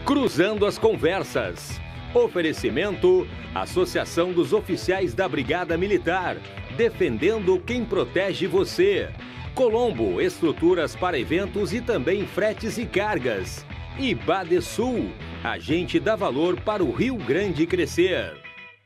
Cruzando as Conversas. Oferecimento: Associação dos Oficiais da Brigada Militar, defendendo quem protege você. Colombo, estruturas para eventos e também fretes e cargas. E Badesul, agente dá valor para o Rio Grande crescer.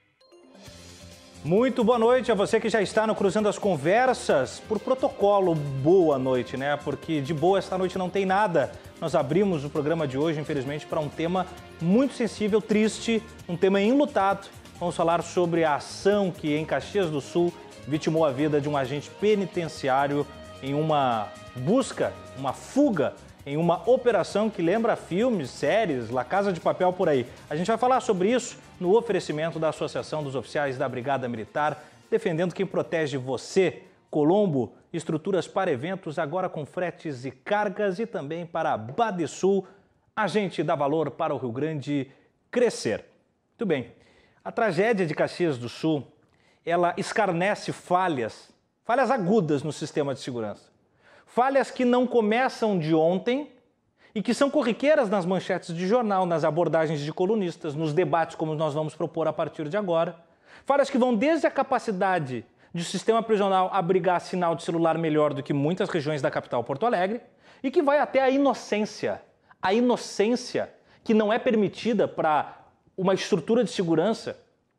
Muito boa noite a você que já está no Cruzando as Conversas. Por protocolo, boa noite, né? Porque de boa esta noite não tem nada. Nós abrimos o programa de hoje, infelizmente, para um tema muito sensível, triste, um tema enlutado. Vamos falar sobre a ação que em Caxias do Sul vitimou a vida de um agente penitenciário em uma busca, uma fuga, em uma operação que lembra filmes, séries, La Casa de Papel por aí. A gente vai falar sobre isso no oferecimento da Associação dos Oficiais da Brigada Militar, defendendo quem protege você. Colombo, estruturas para eventos, agora com fretes e cargas, e também para a Badesul, agente dá valor para o Rio Grande crescer. Muito bem, a tragédia de Caxias do Sul, ela escarnece falhas agudas no sistema de segurança. Falhas que não começam de ontem e que são corriqueiras nas manchetes de jornal, nas abordagens de colunistas, nos debates como nós vamos propor a partir de agora. Falhas que vão desde a capacidade de o sistema prisional abrigar sinal de celular melhor do que muitas regiões da capital Porto Alegre e que vai até a inocência que não é permitida para uma estrutura de segurança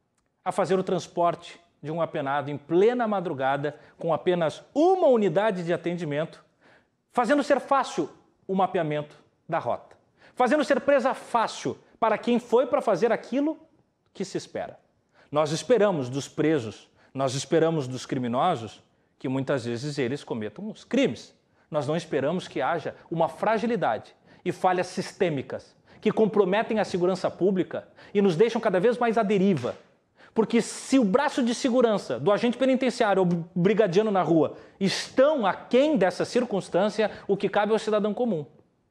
a fazer o transporte de um apenado em plena madrugada, com apenas uma unidade de atendimento, fazendo ser fácil o mapeamento da rota, fazendo ser presa fácil para quem foi para fazer aquilo que se espera. Nós esperamos dos presos, nós esperamos dos criminosos que muitas vezes eles cometam os crimes. Nós não esperamos que haja uma fragilidade e falhas sistêmicas que comprometem a segurança pública e nos deixam cada vez mais à deriva. Porque se o braço de segurança do agente penitenciário ou brigadiano na rua estão aquém dessa circunstância, o que cabe ao cidadão comum.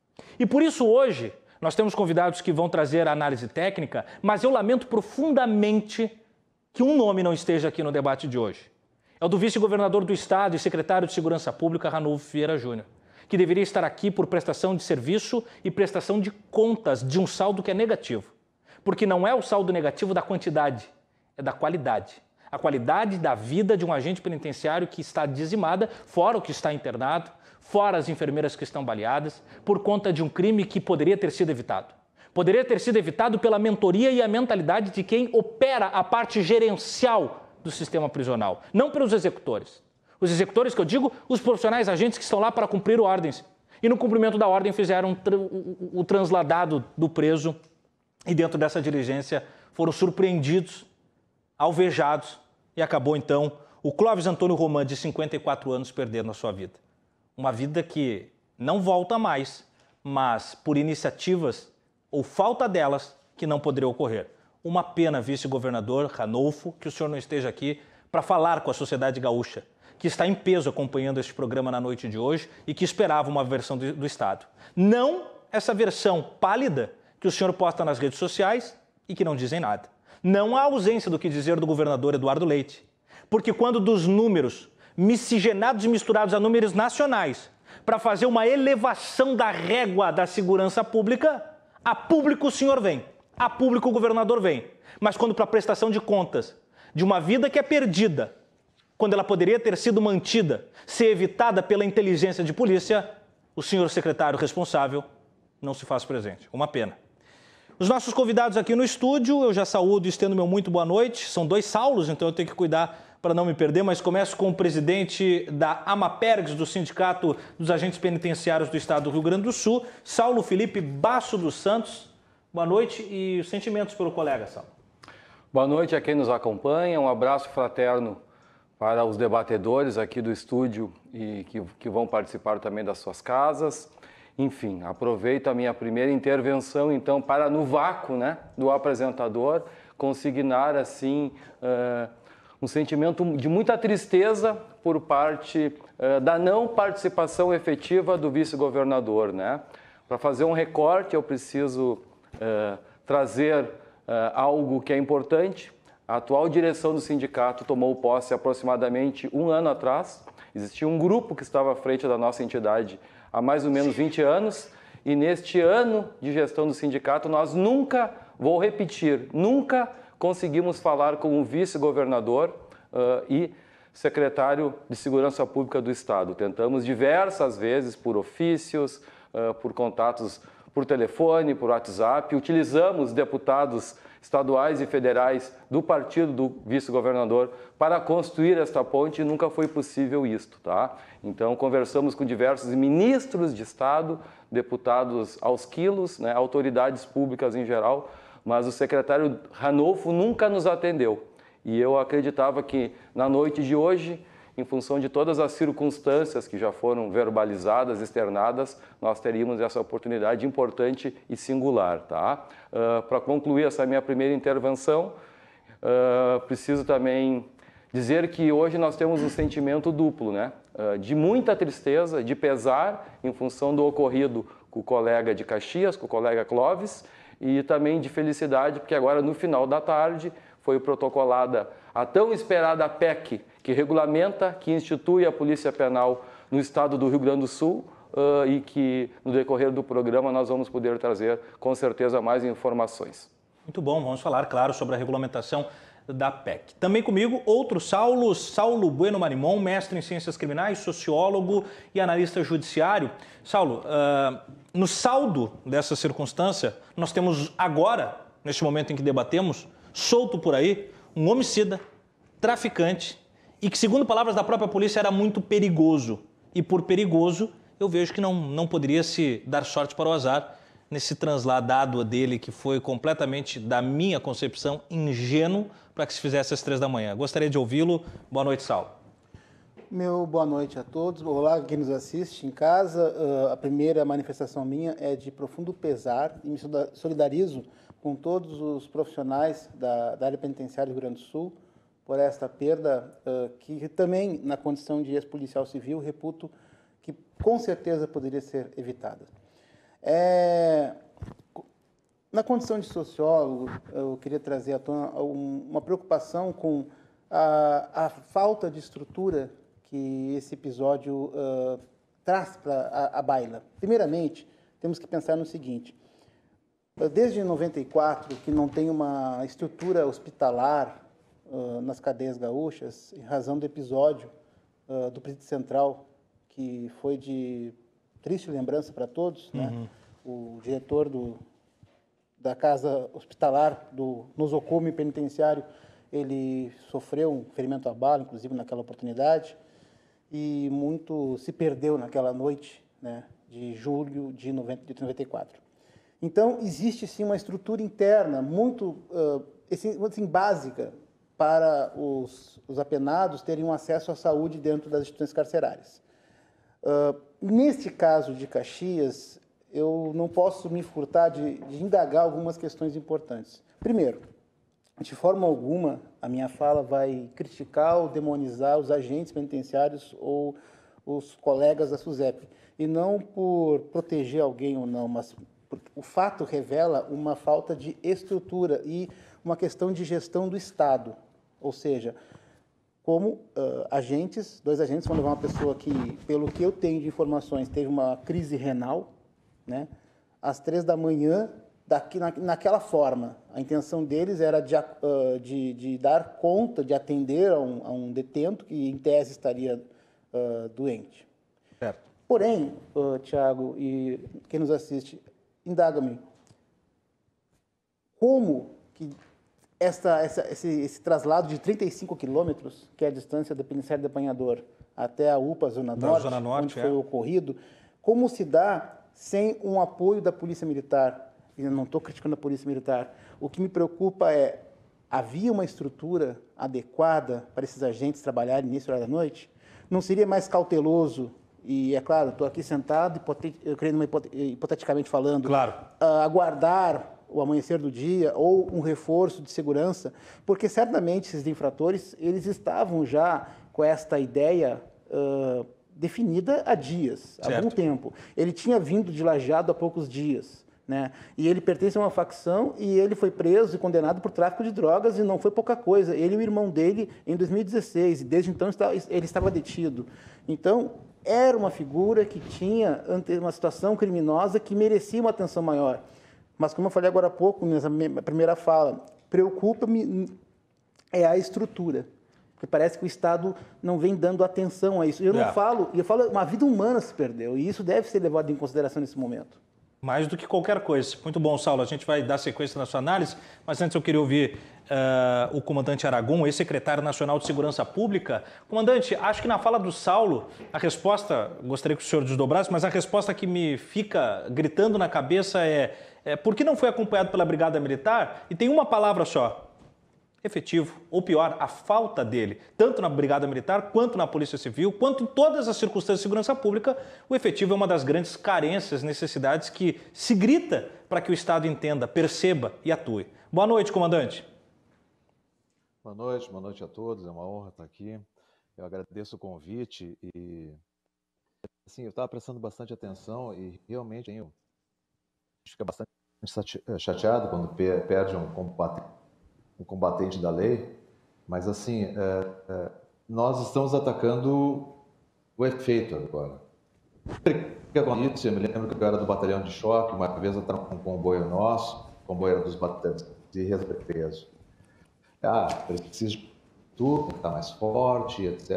E por isso hoje nós temos convidados que vão trazer a análise técnica, mas eu lamento profundamente que um nome não esteja aqui no debate de hoje. É o do vice-governador do Estado e secretário de Segurança Pública, Ranulfo Vieira Júnior, que deveria estar aqui por prestação de serviço e prestação de contas de um saldo que é negativo. Porque não é o saldo negativo da quantidade, é da qualidade. A qualidade da vida de um agente penitenciário que está dizimada, fora o que está internado, fora as enfermeiras que estão baleadas, por conta de um crime que poderia ter sido evitado. Poderia ter sido evitado pela mentoria e a mentalidade de quem opera a parte gerencial do sistema prisional, não pelos executores. Os executores que eu digo, os profissionais agentes que estão lá para cumprir ordens. E no cumprimento da ordem fizeram o transladado do preso e dentro dessa diligência foram surpreendidos, alvejados, e acabou então o Clóvis Antônio Roman, de 54 anos, perdendo a sua vida. Uma vida que não volta mais, mas por iniciativas ou falta delas que não poderia ocorrer. Uma pena, vice-governador Ranulfo, que o senhor não esteja aqui para falar com a sociedade gaúcha, que está em peso acompanhando este programa na noite de hoje e que esperava uma versão do Estado. Não essa versão pálida que o senhor posta nas redes sociais e que não dizem nada. Não há ausência do que dizer do governador Eduardo Leite. Porque quando dos números miscigenados e misturados a números nacionais para fazer uma elevação da régua da segurança pública, a público o senhor vem, a público o governador vem. Mas quando para a prestação de contas de uma vida que é perdida, quando ela poderia ter sido mantida, ser evitada pela inteligência de polícia, o senhor secretário responsável não se faz presente. Uma pena. Os nossos convidados aqui no estúdio, eu já saúdo e estendo meu muito boa noite. São dois Saulos, então eu tenho que cuidar para não me perder, mas começo com o presidente da AMAPERGS, do Sindicato dos Agentes Penitenciários do Estado do Rio Grande do Sul, Saulo Felipe Basso dos Santos. Boa noite e os sentimentos pelo colega, Saulo. Boa noite a quem nos acompanha, um abraço fraterno para os debatedores aqui do estúdio e que vão participar também das suas casas. Enfim, aproveito a minha primeira intervenção, então, para, no vácuo, né, do apresentador, consignar, assim, um sentimento de muita tristeza por parte da não participação efetiva do vice-governador, né? Para fazer um recorte, eu preciso trazer algo que é importante. A atual direção do sindicato tomou posse aproximadamente um ano atrás. Existia um grupo que estava à frente da nossa entidade há mais ou menos 20 anos e neste ano de gestão do sindicato nós nunca, vou repetir, nunca conseguimos falar com o vice-governador e secretário de Segurança Pública do Estado. Tentamos diversas vezes por ofícios, por contatos por telefone, por WhatsApp, utilizamos deputados estaduais e federais do partido do vice-governador para construir esta ponte e nunca foi possível isto, tá? Então, conversamos com diversos ministros de Estado, deputados aos quilos, né, autoridades públicas em geral, mas o secretário Ranolfo nunca nos atendeu. E eu acreditava que na noite de hoje, em função de todas as circunstâncias que já foram verbalizadas, externadas, nós teríamos essa oportunidade importante e singular, tá? Para concluir essa minha primeira intervenção, preciso também dizer que hoje nós temos um sentimento duplo, né? De muita tristeza, de pesar em função do ocorrido com o colega de Caxias, com o colega Clóvis, e também de felicidade, porque agora no final da tarde foi protocolada a tão esperada PEC, que regulamenta, que institui a Polícia Penal no estado do Rio Grande do Sul e que no decorrer do programa nós vamos poder trazer com certeza mais informações. Muito bom, vamos falar, claro, sobre a regulamentação da PEC. Também comigo, outro Saulo Bueno Marimon, mestre em Ciências Criminais, sociólogo e analista judiciário. Saulo, no saldo dessa circunstância, nós temos agora, neste momento em que debatemos, solto por aí, um homicida, traficante e que, segundo palavras da própria polícia, era muito perigoso. E por perigoso, eu vejo que não poderia se dar sorte para o azar nesse transladado dele que foi completamente, da minha concepção, ingênuo para que se fizesse às 3 da manhã. Gostaria de ouvi-lo. Boa noite, Saulo. Meu boa noite a todos. Olá, quem nos assiste em casa. A primeira manifestação minha é de profundo pesar e me solidarizo com todos os profissionais da área penitenciária do Rio Grande do Sul por esta perda que também, na condição de ex-policial civil, reputo que com certeza poderia ser evitada. Na condição de sociólogo, eu queria trazer à tona uma preocupação com a falta de estrutura que esse episódio traz para a baila. Primeiramente, temos que pensar no seguinte: desde 94, que não tem uma estrutura hospitalar nas cadeias gaúchas, em razão do episódio do Presídio Central, que foi de triste lembrança para todos, né? O diretor da casa hospitalar do nosocomio penitenciário, ele sofreu um ferimento à bala, inclusive naquela oportunidade, e muito se perdeu naquela noite, né, de julho de 94. Então, existe sim uma estrutura interna muito assim, básica para os apenados terem um acesso à saúde dentro das instituições carcerárias. Neste caso de Caxias, eu não posso me furtar de indagar algumas questões importantes. Primeiro, de forma alguma, a minha fala vai criticar ou demonizar os agentes penitenciários ou os colegas da SUSEP. E não por proteger alguém ou não, mas o fato revela uma falta de estrutura e uma questão de gestão do Estado. Ou seja, como dois agentes vão levar uma pessoa que, pelo que eu tenho de informações, teve uma crise renal, né, às 3 da manhã, naquela forma. A intenção deles era de dar conta, de atender a um detento que, em tese, estaria doente. Certo. Porém, Tiago e quem nos assiste, indaga-me, como que esse traslado de 35 quilômetros, que é a distância do penitenciário de Apanhador até a UPA Zona Norte, onde foi ocorrido, como se dá sem um apoio da Polícia Militar? Eu não estou criticando a Polícia Militar. O que me preocupa é, havia uma estrutura adequada para esses agentes trabalharem nesse horário da noite? Não seria mais cauteloso, e é claro, estou aqui sentado, hipoteticamente falando, claro, aguardar o amanhecer do dia ou um reforço de segurança, porque certamente esses infratores, eles estavam já com esta ideia definida há dias, há algum tempo. Ele tinha vindo de Lajeado há poucos dias, né? E ele pertence a uma facção e ele foi preso e condenado por tráfico de drogas e não foi pouca coisa. Ele e o irmão dele em 2016, e desde então ele estava detido. Então, era uma figura que tinha uma situação criminosa que merecia uma atenção maior. Mas, como eu falei agora há pouco, nessa primeira fala, preocupa-me é a estrutura. Porque parece que o Estado não vem dando atenção a isso. Eu falo, uma vida humana se perdeu, e isso deve ser levado em consideração nesse momento. Mais do que qualquer coisa. Muito bom, Saulo. A gente vai dar sequência na sua análise, mas antes eu queria ouvir o comandante Aragon, ex-secretário nacional de Segurança Pública. Comandante, acho que na fala do Saulo, a resposta, gostaria que o senhor desdobrasse, mas a resposta que me fica gritando na cabeça é por que não foi acompanhado pela Brigada Militar? E tem uma palavra só: efetivo, ou pior, a falta dele, tanto na Brigada Militar, quanto na Polícia Civil, quanto em todas as circunstâncias de segurança pública. O efetivo é uma das grandes carências, necessidades que se grita para que o Estado entenda, perceba e atue. Boa noite, comandante. Boa noite a todos, é uma honra estar aqui. Eu agradeço o convite e, assim, eu estava prestando bastante atenção e realmente a gente fica bastante chateado quando perde um combatente da lei, mas assim, nós estamos atacando o efeito agora. Eu me lembro que eu era do batalhão de choque, uma vez eu estava com um comboio nosso, o comboio era dos batalhões de preso. Preciso de tudo, tem que estar mais forte, etc.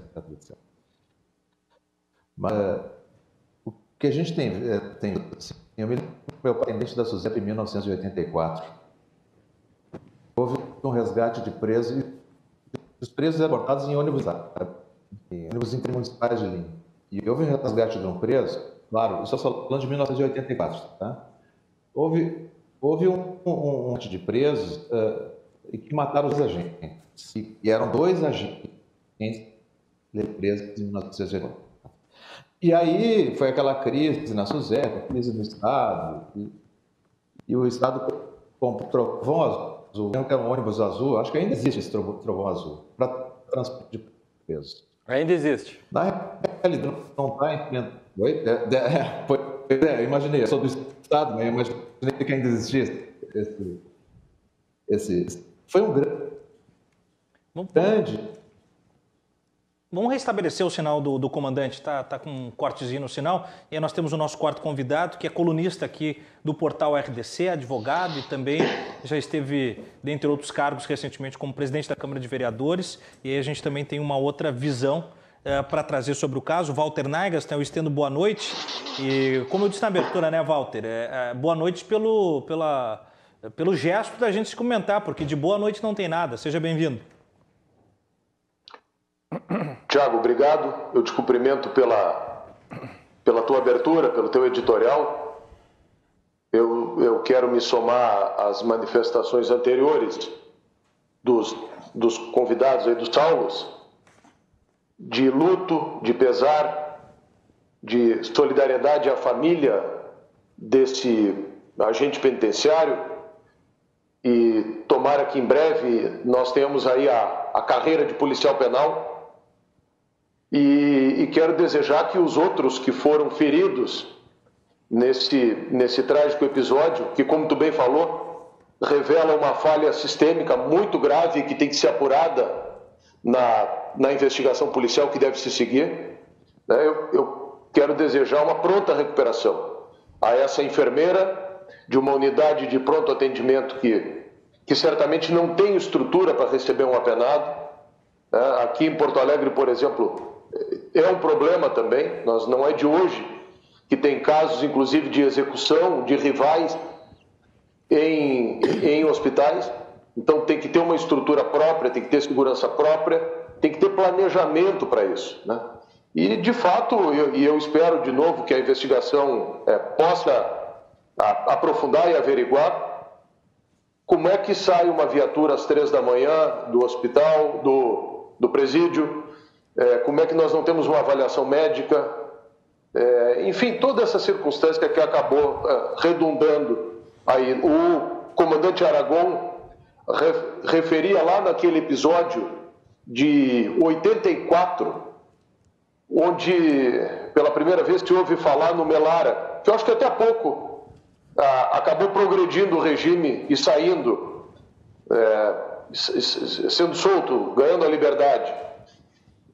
Mas o que a gente tem assim, eu me lembro do meu patente da SUSEP em 1984. Houve um resgate de presos, e os presos eram abordados em ônibus intermunicipais de linha. E houve um resgate de um preso, claro, isso eu estou falando de 1984, tá? Houve um monte de presos que mataram os agentes. E eram 2 agentes presos em 1984. E aí foi aquela crise na SUSEP, crise no Estado, e o Estado comprou trovão azul, que era um ônibus azul, acho que ainda existe esse trovão azul, para transporte de presos. Ainda existe. Na realidade, não está em... Eu imaginei, eu sou do Estado, mas eu imaginei que ainda existisse esse... Foi um grande... Vamos restabelecer o sinal do comandante, tá com um cortezinho no sinal. E aí nós temos o nosso quarto convidado, que é colunista aqui do portal RDC, advogado e também já esteve, dentre outros cargos, recentemente como presidente da Câmara de Vereadores. E aí a gente também tem uma outra visão para trazer sobre o caso. Walter Naigas, então eu estendo boa noite. E como eu disse na abertura, né, Walter, boa noite pelo gesto da gente se comentar, porque de boa noite não tem nada. Seja bem-vindo. Tiago, obrigado. Eu te cumprimento pela tua abertura, pelo teu editorial. Eu quero me somar às manifestações anteriores dos convidados aí, dos Saulos, de luto, de pesar, de solidariedade à família desse agente penitenciário, e tomara que em breve nós tenhamos aí a carreira de policial penal. E quero desejar que os outros que foram feridos nesse trágico episódio, que, como tu bem falou, revela uma falha sistêmica muito grave que tem que ser apurada na investigação policial que deve se seguir, né? Eu quero desejar uma pronta recuperação a essa enfermeira de uma unidade de pronto atendimento que certamente não tem estrutura para receber um apenado, né? Aqui em Porto Alegre, por exemplo, é um problema também. Não é de hoje que tem casos, inclusive, de execução de rivais em hospitais. Então tem que ter uma estrutura própria, tem que ter segurança própria, tem que ter planejamento para isso, né? E, de fato, eu espero de novo que a investigação possa aprofundar e averiguar como é que sai uma viatura às 3 da manhã do hospital, do presídio. Como é que nós não temos uma avaliação médica, enfim, toda essa circunstância que acabou redundando aí. O comandante Aragon referia lá naquele episódio de 84, onde pela primeira vez se ouve falar no Melara, que eu acho que até há pouco acabou progredindo o regime e saindo, sendo solto, ganhando a liberdade.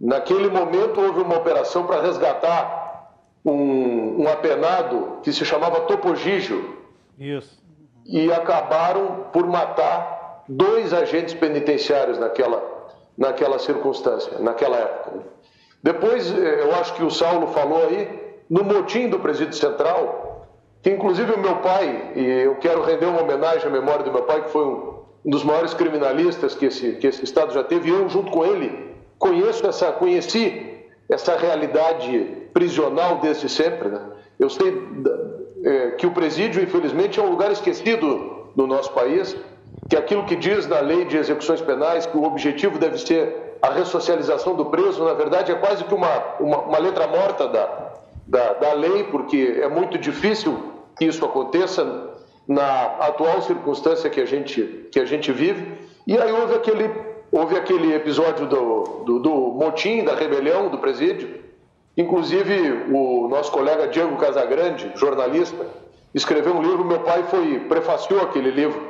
Naquele momento houve uma operação para resgatar um apenado que se chamava Topo Gigio. Isso. E acabaram por matar 2 agentes penitenciários naquela circunstância, naquela época. Depois, eu acho que o Saulo falou aí, no motim do Presídio Central, que inclusive o meu pai, e eu quero render uma homenagem à memória do meu pai, que foi um dos maiores criminalistas que esse Estado já teve, e eu, junto com ele, conheci essa realidade prisional desde sempre, né? Eu sei que o presídio, infelizmente, é um lugar esquecido no nosso país, que aquilo que diz na lei de execuções penais, que o objetivo deve ser a ressocialização do preso, na verdade é quase que uma letra morta da lei, porque é muito difícil que isso aconteça na atual circunstância que a gente vive. E aí houve aquele episódio do motim, da rebelião do presídio. Inclusive, o nosso colega Diego Casagrande, jornalista, escreveu um livro. Meu pai prefaciou aquele livro,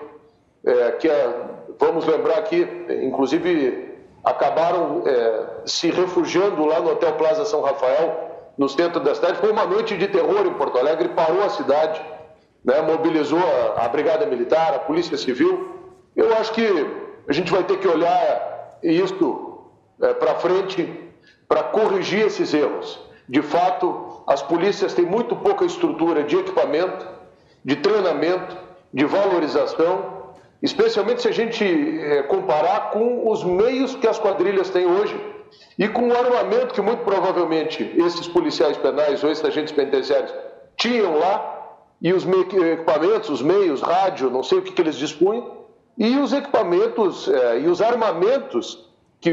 vamos lembrar aqui, inclusive acabaram se refugiando lá no Hotel Plaza São Rafael, no centro da cidade. Foi uma noite de terror em Porto Alegre, parou a cidade, né, mobilizou a Brigada Militar, a Polícia Civil. Eu acho que a gente vai ter que olhar isso para frente, para corrigir esses erros. De fato, as polícias têm muito pouca estrutura de equipamento, de treinamento, de valorização, especialmente se a gente comparar com os meios que as quadrilhas têm hoje e com o armamento que muito provavelmente esses policiais penais ou esses agentes penitenciários tinham lá, e os equipamentos, os meios, rádio, não sei o que eles dispunham, e os equipamentos e os armamentos que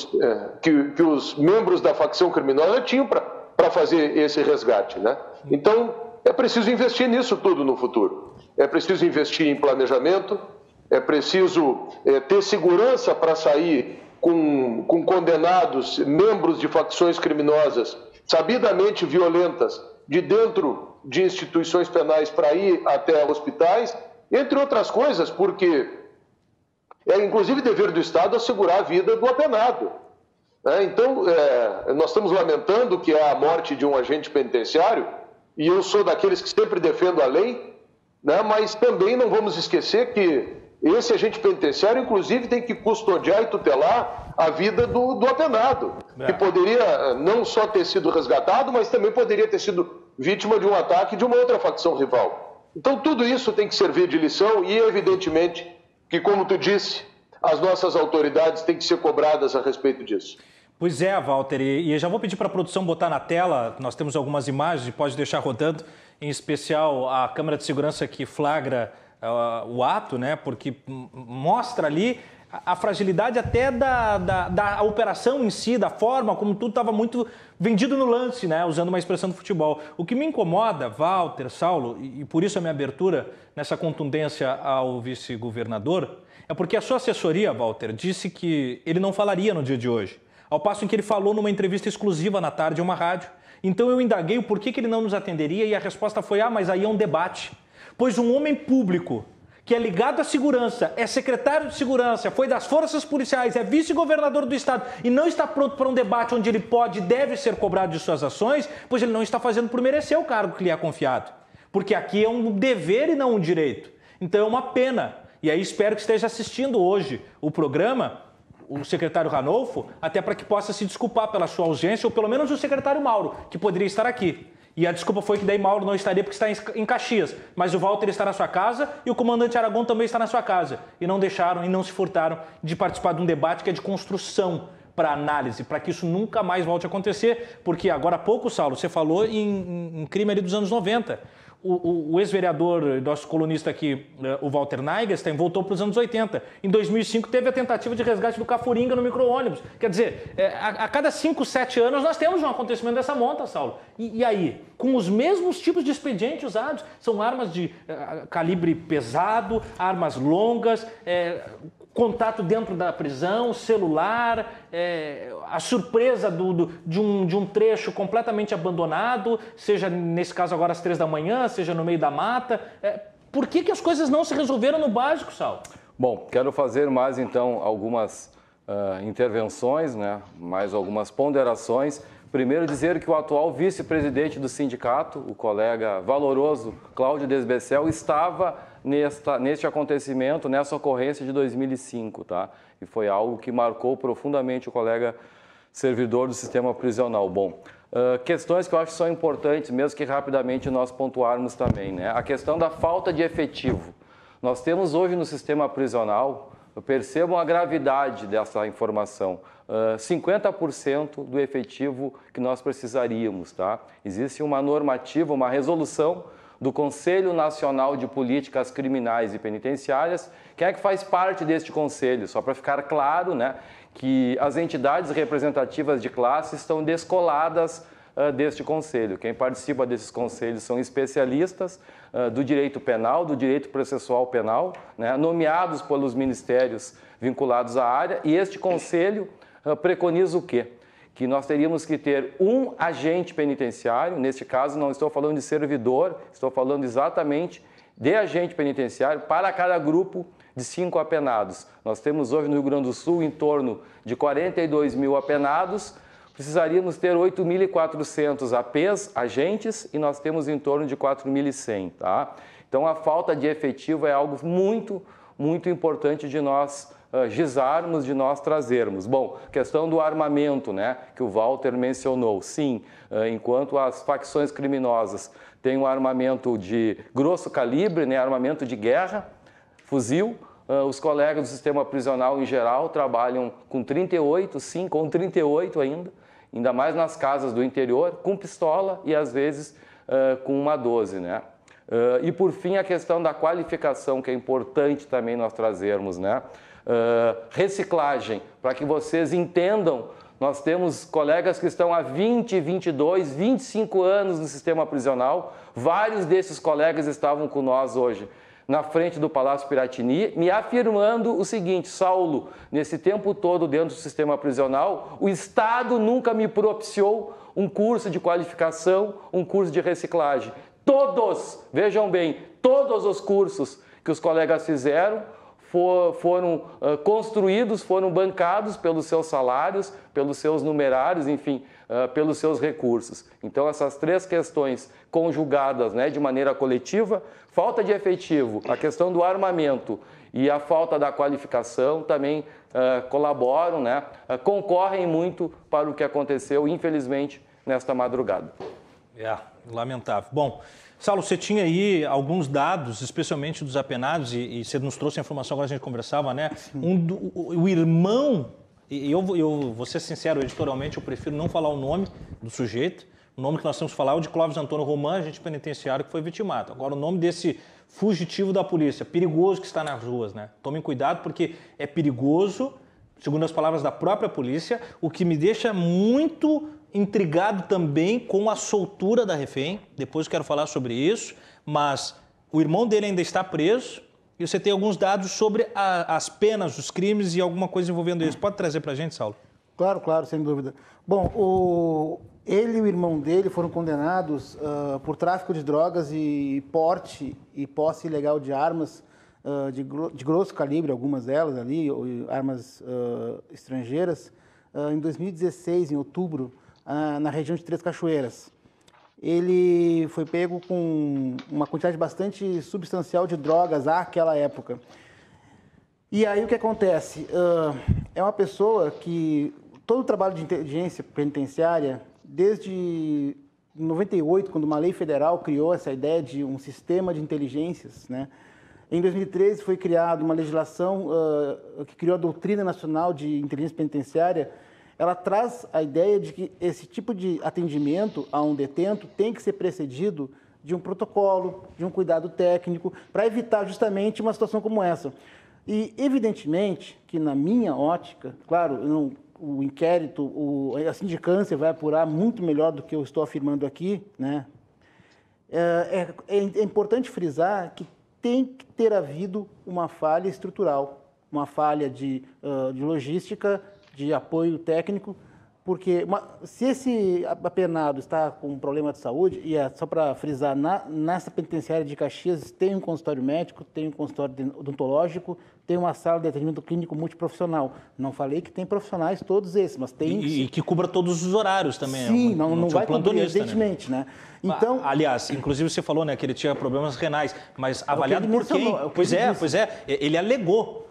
os membros da facção criminosa tinham para fazer esse resgate, né? Então, é preciso investir nisso tudo no futuro. É preciso investir em planejamento, é preciso ter segurança para sair com condenados, membros de facções criminosas, sabidamente violentas, de dentro de instituições penais para ir até hospitais, entre outras coisas, porque é inclusive dever do Estado assegurar a vida do apenado. Então, nós estamos lamentando que é a morte de um agente penitenciário, e eu sou daqueles que sempre defendo a lei, né? Mas também não vamos esquecer que esse agente penitenciário, inclusive, tem que custodiar e tutelar a vida do apenado, que poderia não só ter sido resgatado, mas também poderia ter sido vítima de um ataque de uma outra facção rival. Então, tudo isso tem que servir de lição e, evidentemente, que, como tu disse, as nossas autoridades têm que ser cobradas a respeito disso. Pois é, Walter, e eu já vou pedir para a produção botar na tela, nós temos algumas imagens e pode deixar rodando, em especial a câmera de segurança que flagra o ato, né? Porque mostra ali a fragilidade até da operação em si, da forma como tudo estava muito vendido no lance, né? Usando uma expressão do futebol. O que me incomoda, Walter, Saulo, e por isso a minha abertura nessa contundência ao vice-governador, é porque a sua assessoria, Walter, disse que ele não falaria no dia de hoje, ao passo em que ele falou numa entrevista exclusiva na tarde em uma rádio. Então eu indaguei o porquê que ele não nos atenderia e a resposta foi, mas aí é um debate. Pois um homem público que é ligado à segurança, é secretário de segurança, foi das forças policiais, é vice-governador do estado e não está pronto para um debate onde ele pode e deve ser cobrado de suas ações, pois ele não está fazendo por merecer o cargo que lhe é confiado. Porque aqui é um dever e não um direito. Então é uma pena. E aí espero que esteja assistindo hoje o programa, o secretário Ranolfo, até para que possa se desculpar pela sua ausência, ou pelo menos o secretário Mauro, que poderia estar aqui. E a desculpa foi que daí Mauro não estaria porque está em Caxias, mas o Walter está na sua casa e o comandante Aragão também está na sua casa. E não deixaram e não se furtaram de participar de um debate que é de construção para análise, para que isso nunca mais volte a acontecer, porque agora há pouco, Saulo, você falou em crime ali dos anos 90. O ex-vereador, nosso colunista aqui, o Walter Neigerstein, voltou para os anos 80. Em 2005 teve a tentativa de resgate do Cafuringa no micro-ônibus. Quer dizer, a cada 5, 7 anos nós temos um acontecimento dessa monta, Saulo. E aí? Com os mesmos tipos de expedientes usados. São armas de calibre pesado, armas longas, contato dentro da prisão, celular, a surpresa de um trecho completamente abandonado, seja nesse caso agora às 3 da manhã, seja no meio da mata. Por que as coisas não se resolveram no básico, Saulo? Bom, quero fazer mais então algumas intervenções, né? Mais algumas ponderações. Primeiro, dizer que o atual vice-presidente do sindicato, o colega valoroso Cláudio Desbecel, estava neste acontecimento, nessa ocorrência de 2005, tá? E foi algo que marcou profundamente o colega servidor do sistema prisional. Bom, questões que eu acho que são importantes, mesmo que rapidamente nós pontuarmos também, né? A questão da falta de efetivo. Nós temos hoje no sistema prisional, percebam a gravidade dessa informação, 50% do efetivo que nós precisaríamos, tá? Existe uma normativa, uma resolução do Conselho Nacional de Políticas Criminais e Penitenciárias. Quem é que faz parte deste conselho? Só para ficar claro, né, que as entidades representativas de classe estão descoladas deste conselho. Quem participa desses conselhos são especialistas do direito penal, do direito processual penal, né, nomeados pelos ministérios vinculados à área, e este conselho preconiza o quê? Que nós teríamos que ter um agente penitenciário, neste caso não estou falando de servidor, estou falando exatamente de agente penitenciário para cada grupo de 5 apenados. Nós temos hoje no Rio Grande do Sul em torno de 42 mil apenados, precisaríamos ter 8.400 APs, agentes, e nós temos em torno de 4.100, tá? Então a falta de efetivo é algo muito, muito importante de nós gizarmos, de nós trazermos. Bom, questão do armamento, né, que o Walter mencionou. Sim, enquanto as facções criminosas têm um armamento de grosso calibre, né, armamento de guerra, fuzil, os colegas do sistema prisional em geral trabalham com 38, sim, com 38 ainda mais nas casas do interior, com pistola e às vezes com uma 12, né? E por fim a questão da qualificação, que é importante também nós trazermos, né? Reciclagem, para que vocês entendam, nós temos colegas que estão há 20, 22, 25 anos no sistema prisional, vários desses colegas estavam com nós hoje na frente do Palácio Piratini, me afirmando o seguinte: Saulo, nesse tempo todo dentro do sistema prisional, o Estado nunca me propiciou um curso de qualificação, um curso de reciclagem. Todos, vejam bem, todos os cursos que os colegas fizeram foram construídos, foram bancados pelos seus salários, pelos seus numerários, enfim, pelos seus recursos. Então, essas três questões conjugadas, né, de maneira coletiva, falta de efetivo, a questão do armamento e a falta da qualificação também colaboram, né, concorrem muito para o que aconteceu, infelizmente, nesta madrugada. Lamentável. Bom, Saulo, você tinha aí alguns dados, especialmente dos apenados, e você nos trouxe a informação agora a gente conversava, né? O irmão, e eu vou ser sincero, editorialmente eu prefiro não falar o nome do sujeito. O nome que nós temos que falar é o de Clóvis Antônio Roman, agente penitenciário que foi vitimado. Agora, o nome desse fugitivo da polícia, perigoso que está nas ruas, né? Tomem cuidado porque é perigoso, segundo as palavras da própria polícia, o que me deixa muito intrigado também com a soltura da refém, depois eu quero falar sobre isso, mas o irmão dele ainda está preso e você tem alguns dados sobre as penas, os crimes e alguma coisa envolvendo isso. Pode trazer para a gente, Saulo? Claro, sem dúvida. Bom, ele e o irmão dele foram condenados por tráfico de drogas e porte e posse ilegal de armas de grosso calibre, algumas delas ali, armas estrangeiras, em 2016, em outubro, na região de Três Cachoeiras. Ele foi pego com uma quantidade bastante substancial de drogas àquela época. E aí o que acontece? É uma pessoa que todo o trabalho de inteligência penitenciária, desde 98, quando uma lei federal criou essa ideia de um sistema de inteligências, né? Em 2013 foi criada uma legislação que criou a Doutrina Nacional de Inteligência Penitenciária. Ela traz a ideia de que esse tipo de atendimento a um detento tem que ser precedido de um protocolo, de um cuidado técnico, para evitar justamente uma situação como essa. E, evidentemente, que na minha ótica, claro, o inquérito, a sindicância vai apurar muito melhor do que eu estou afirmando aqui, né? É importante frisar que tem que ter havido uma falha estrutural, uma falha de logística, de apoio técnico, porque se esse apenado está com um problema de saúde, e só para frisar, nessa penitenciária de Caxias tem um consultório médico, tem um consultório odontológico, tem uma sala de atendimento clínico multiprofissional. Não falei que tem profissionais todos esses, mas tem... E que cubra todos os horários também. Sim, não vai cobrir, evidentemente, né? Então, aliás, inclusive você falou, né, que ele tinha problemas renais, mas avaliado por quem? Pois é, ele alegou.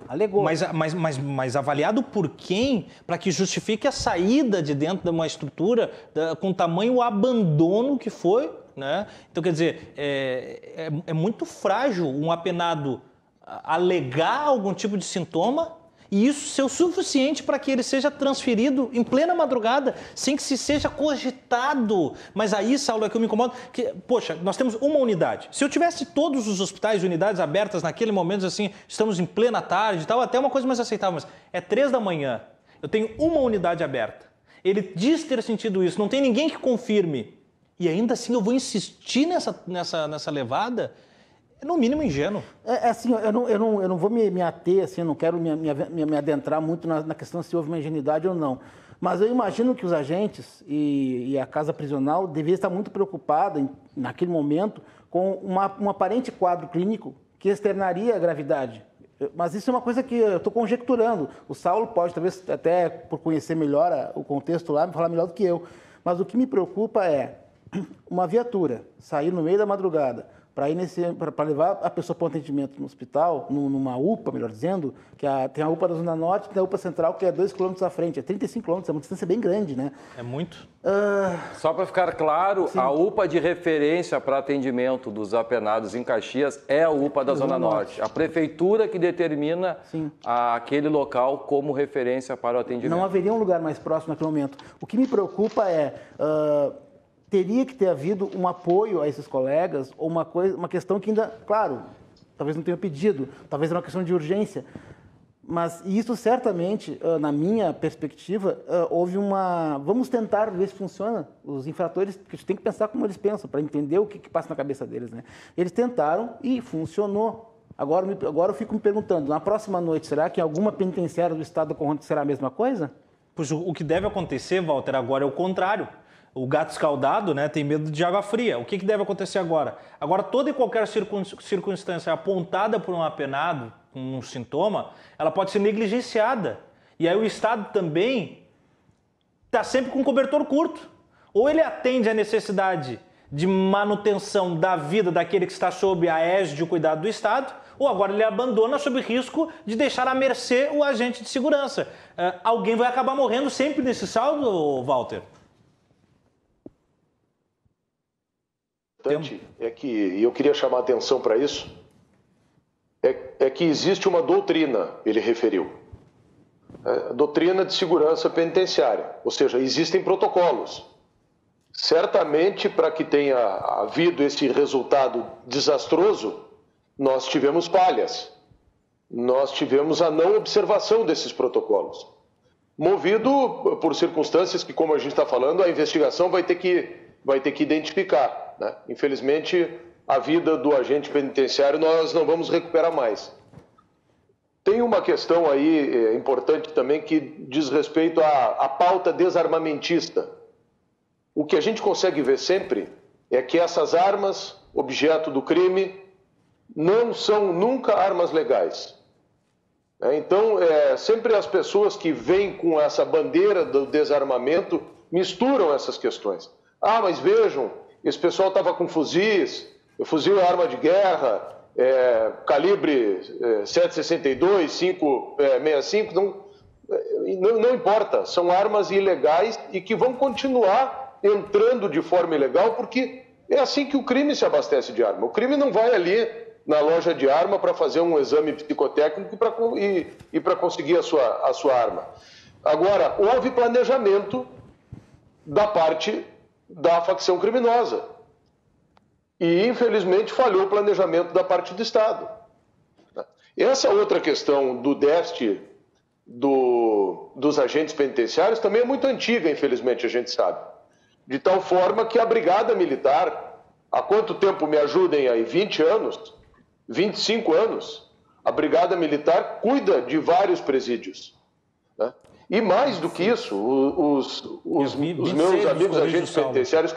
Mas avaliado por quem para que justifique a saída de dentro de uma estrutura com tamanho abandono que foi, né? Então, quer dizer, é muito frágil um apenado alegar algum tipo de sintoma e isso ser o suficiente para que ele seja transferido em plena madrugada, sem que se seja cogitado. Mas aí, Saulo, é que eu me incomodo, que, poxa, nós temos uma unidade. Se eu tivesse todos os hospitais e unidades abertas naquele momento, assim, estamos em plena tarde e tal, até uma coisa mais aceitável, mas é 3 da manhã, eu tenho uma unidade aberta. Ele diz ter sentido isso, não tem ninguém que confirme. E ainda assim eu vou insistir nessa levada? É no mínimo ingênuo. Assim, eu não vou me ater, assim, eu não quero me adentrar muito na questão se houve uma ingenuidade ou não. Mas eu imagino que os agentes e a casa prisional deveriam estar muito preocupados, naquele momento, com um aparente quadro clínico que externaria a gravidade. Mas isso é uma coisa que eu estou conjecturando. O Saulo pode, talvez, até por conhecer melhor o contexto lá, me falar melhor do que eu. Mas o que me preocupa é uma viatura sair no meio da madrugada para levar a pessoa para um atendimento no hospital, numa UPA, melhor dizendo, que tem a UPA da Zona Norte e tem a UPA Central, que é 2 km à frente, é 35 km, é uma distância bem grande, né? É muito. Só para ficar claro, sim, a UPA de referência para atendimento dos apenados em Caxias é a UPA da Zona Norte. A prefeitura que determina aquele local como referência para o atendimento. Não haveria um lugar mais próximo naquele momento. O que me preocupa é... teria que ter havido um apoio a esses colegas, ou uma questão que ainda, claro, talvez não tenha pedido, talvez era uma questão de urgência, mas isso certamente, na minha perspectiva, houve uma... Vamos tentar ver se funciona. Os infratores, a gente tem que pensar como eles pensam, para entender o que passa na cabeça deles, né? Eles tentaram e funcionou. Agora eu fico me perguntando, na próxima noite, será que em alguma penitenciária do estado acontecerá a mesma coisa? Pois o que deve acontecer, Walter, agora é o contrário. O gato escaldado, né, tem medo de água fria. O que deve acontecer agora? Agora, toda e qualquer circunstância apontada por um apenado, com um sintoma, ela pode ser negligenciada. E aí o Estado também está sempre com cobertor curto. Ou ele atende à necessidade de manutenção da vida daquele que está sob a égide e o cuidado do Estado, ou agora ele abandona sob risco de deixar à mercê o agente de segurança. Alguém vai acabar morrendo sempre nesse saldo, Walter? É que, e eu queria chamar a atenção para isso, é que existe uma doutrina, ele referiu, doutrina de segurança penitenciária, ou seja, existem protocolos. Certamente, para que tenha havido esse resultado desastroso, nós tivemos falhas, nós tivemos a não observação desses protocolos, movido por circunstâncias que, como a gente está falando, a investigação vai ter que identificar. Né? Infelizmente, a vida do agente penitenciário nós não vamos recuperar mais. Tem uma questão aí importante também que diz respeito à pauta desarmamentista. O que a gente consegue ver sempre é que essas armas, objeto do crime, não são nunca armas legais. Então, sempre as pessoas que vêm com essa bandeira do desarmamento misturam essas questões. Ah, mas vejam, esse pessoal estava com fuzis, o fuzil é arma de guerra, calibre 7,62, 5,65, não importa, são armas ilegais e que vão continuar entrando de forma ilegal, porque é assim que o crime se abastece de arma. O crime não vai ali na loja de arma para fazer um exame psicotécnico e para conseguir a sua arma. Agora, houve planejamento da parte da facção criminosa. E, infelizmente, falhou o planejamento da parte do Estado. Essa outra questão do déficit dos agentes penitenciários também é muito antiga, infelizmente, a gente sabe. De tal forma que a Brigada Militar, há quanto tempo, me ajudem aí, 20 anos, 25 anos, a Brigada Militar cuida de vários presídios. Né? E mais do que isso, os meus amigos agentes penitenciários,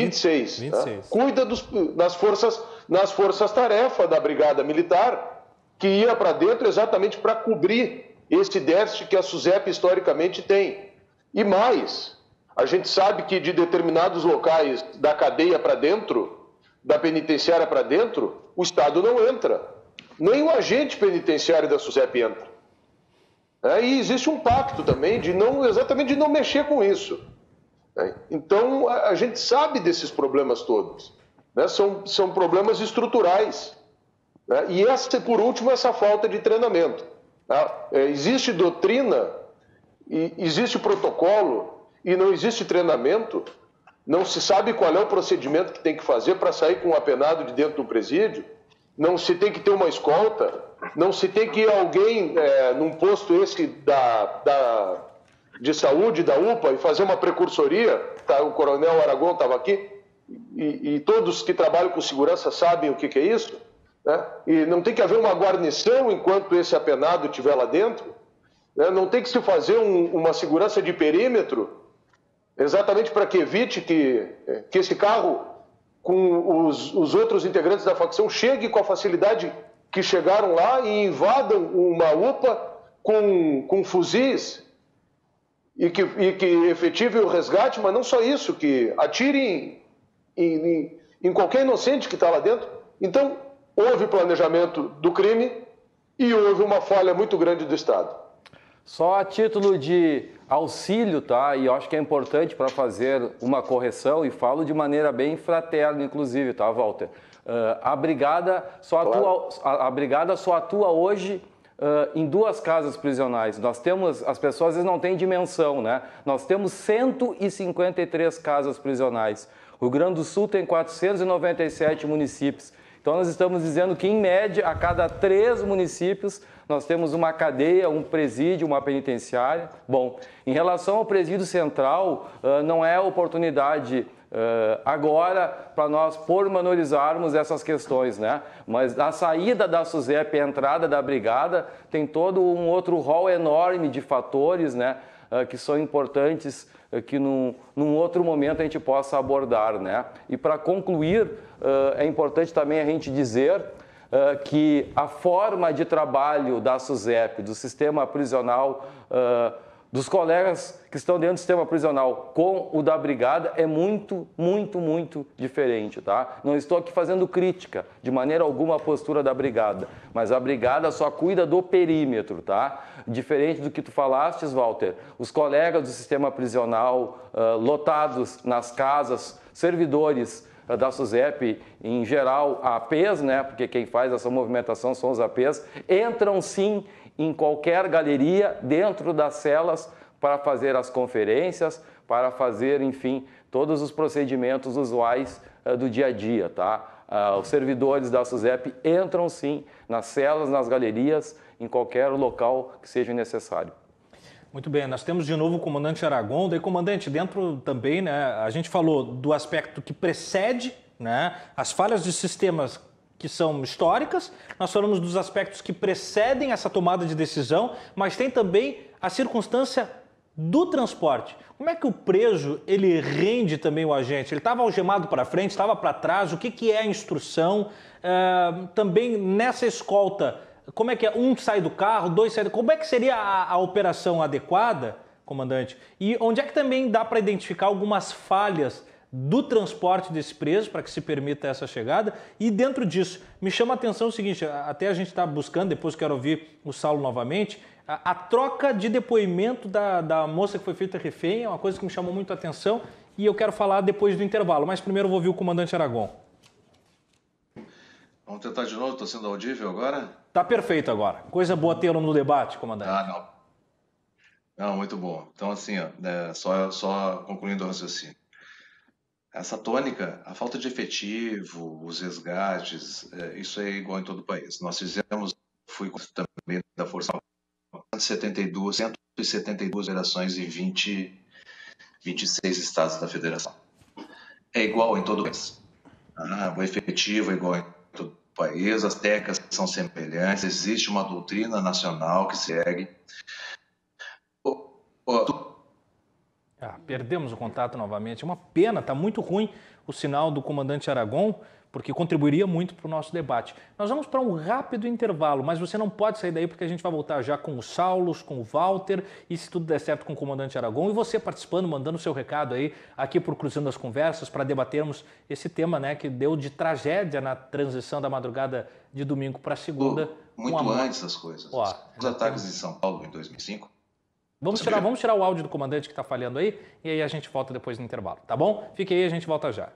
26. Né? Cuida nas forças-tarefa da Brigada Militar, que ia para dentro exatamente para cobrir esse déficit que a SUSEP historicamente tem. E mais, a gente sabe que de determinados locais da cadeia para dentro, da penitenciária para dentro, o Estado não entra. Nem o agente penitenciário da SUSEP entra. E existe um pacto também exatamente de não mexer com isso. Então, a gente sabe desses problemas todos. São problemas estruturais. E por último, essa falta de treinamento. Existe doutrina, existe protocolo e não existe treinamento. Não se sabe qual é o procedimento que tem que fazer para sair com um apenado de dentro do presídio. Não se tem que ter uma escolta. Não se tem que ir alguém num posto de saúde da UPA e fazer uma precursoria. O coronel Aragão estava aqui. E todos que trabalham com segurança sabem o que é isso. E não tem que haver uma guarnição enquanto esse apenado estiver lá dentro. Não tem que se fazer uma segurança de perímetro exatamente para que evite que esse carro com os outros integrantes da facção chegue com a facilidade que chegaram lá e invadam uma UPA com fuzis e que efetive o resgate, mas não só isso, que atirem em qualquer inocente que está lá dentro. Então, houve planejamento do crime e houve uma falha muito grande do Estado. Só a título de auxílio, tá? E eu acho que é importante para fazer uma correção, e falo de maneira bem fraterna, inclusive, tá, Walter? A Brigada só atua hoje em 2 casas prisionais. Nós temos, as pessoas às vezes não têm dimensão, né? Nós temos 153 casas prisionais. O Rio Grande do Sul tem 497 municípios. Então, nós estamos dizendo que, em média, a cada 3 municípios, nós temos uma cadeia, um presídio, uma penitenciária. Bom, em relação ao presídio central, não é oportunidade agora para nós pormenorizarmos essas questões, né? Mas a saída da SUSEP e a entrada da Brigada tem todo um outro rol enorme de fatores, né? Que são importantes, que num outro momento a gente possa abordar, né? E para concluir, é importante também a gente dizer que a forma de trabalho da SUSEP, do sistema prisional, dos colegas que estão dentro do sistema prisional com o da Brigada é muito, muito, muito diferente, tá? Não estou aqui fazendo crítica, de maneira alguma, à postura da Brigada, mas a Brigada só cuida do perímetro, tá? Diferente do que tu falastes, Walter, os colegas do sistema prisional lotados nas casas, servidores da SUSEP, em geral, APs, né? Porque quem faz essa movimentação são os APs, entram sim em qualquer galeria, dentro das celas, para fazer as conferências, para fazer, enfim, todos os procedimentos usuais do dia a dia, tá? Os servidores da SUSEP entram sim nas celas, nas galerias, em qualquer local que seja necessário. Muito bem, nós temos de novo o comandante Aragão. Daí, comandante, dentro também, né, a gente falou do aspecto que precede, né, as falhas de sistemas que são históricas, nós falamos dos aspectos que precedem essa tomada de decisão, mas tem também a circunstância do transporte. Como é que o preso, ele rende também o agente? Ele estava algemado para frente, estava para trás? O que é a instrução? Também nessa escolta, como é que é? Um sai do carro, 2 sai do carro? Como é que seria a operação adequada, comandante? E onde é que também dá para identificar algumas falhas do transporte desse preso para que se permita essa chegada? E dentro disso, me chama a atenção o seguinte, até a gente está buscando, depois quero ouvir o Saulo novamente, a troca de depoimento da moça que foi feita refém é uma coisa que me chamou muito a atenção e eu quero falar depois do intervalo, mas primeiro eu vou ouvir o comandante Aragão. Vamos tentar de novo, estou sendo audível agora? Tá perfeito agora. Coisa boa tê-lo no debate, comandante. Não, muito bom. Então, assim, só concluindo o raciocínio. Essa tônica, a falta de efetivo, os resgates, isso é igual em todo o país. Nós fui também da Força 172 operações em 26 estados da federação. É igual em todo o país. O efetivo é igual em todo o país, as técnicas são semelhantes, existe uma doutrina nacional que segue. Perdemos o contato novamente. É uma pena, está muito ruim o sinal do comandante Aragão, porque contribuiria muito para o nosso debate. Nós vamos para um rápido intervalo, mas você não pode sair daí porque a gente vai voltar já com o Saulo, com o Walter e, se tudo der certo, com o comandante Aragão. E você participando, mandando seu recado aí aqui por Cruzando as Conversas para debatermos esse tema, né, que deu de tragédia na transição da madrugada de domingo para segunda. Muito antes das coisas. Ó, os ataques de São Paulo em 2005. Vamos tirar o áudio do comandante que está falhando aí e aí a gente volta depois do intervalo, tá bom? Fique aí, a gente volta já.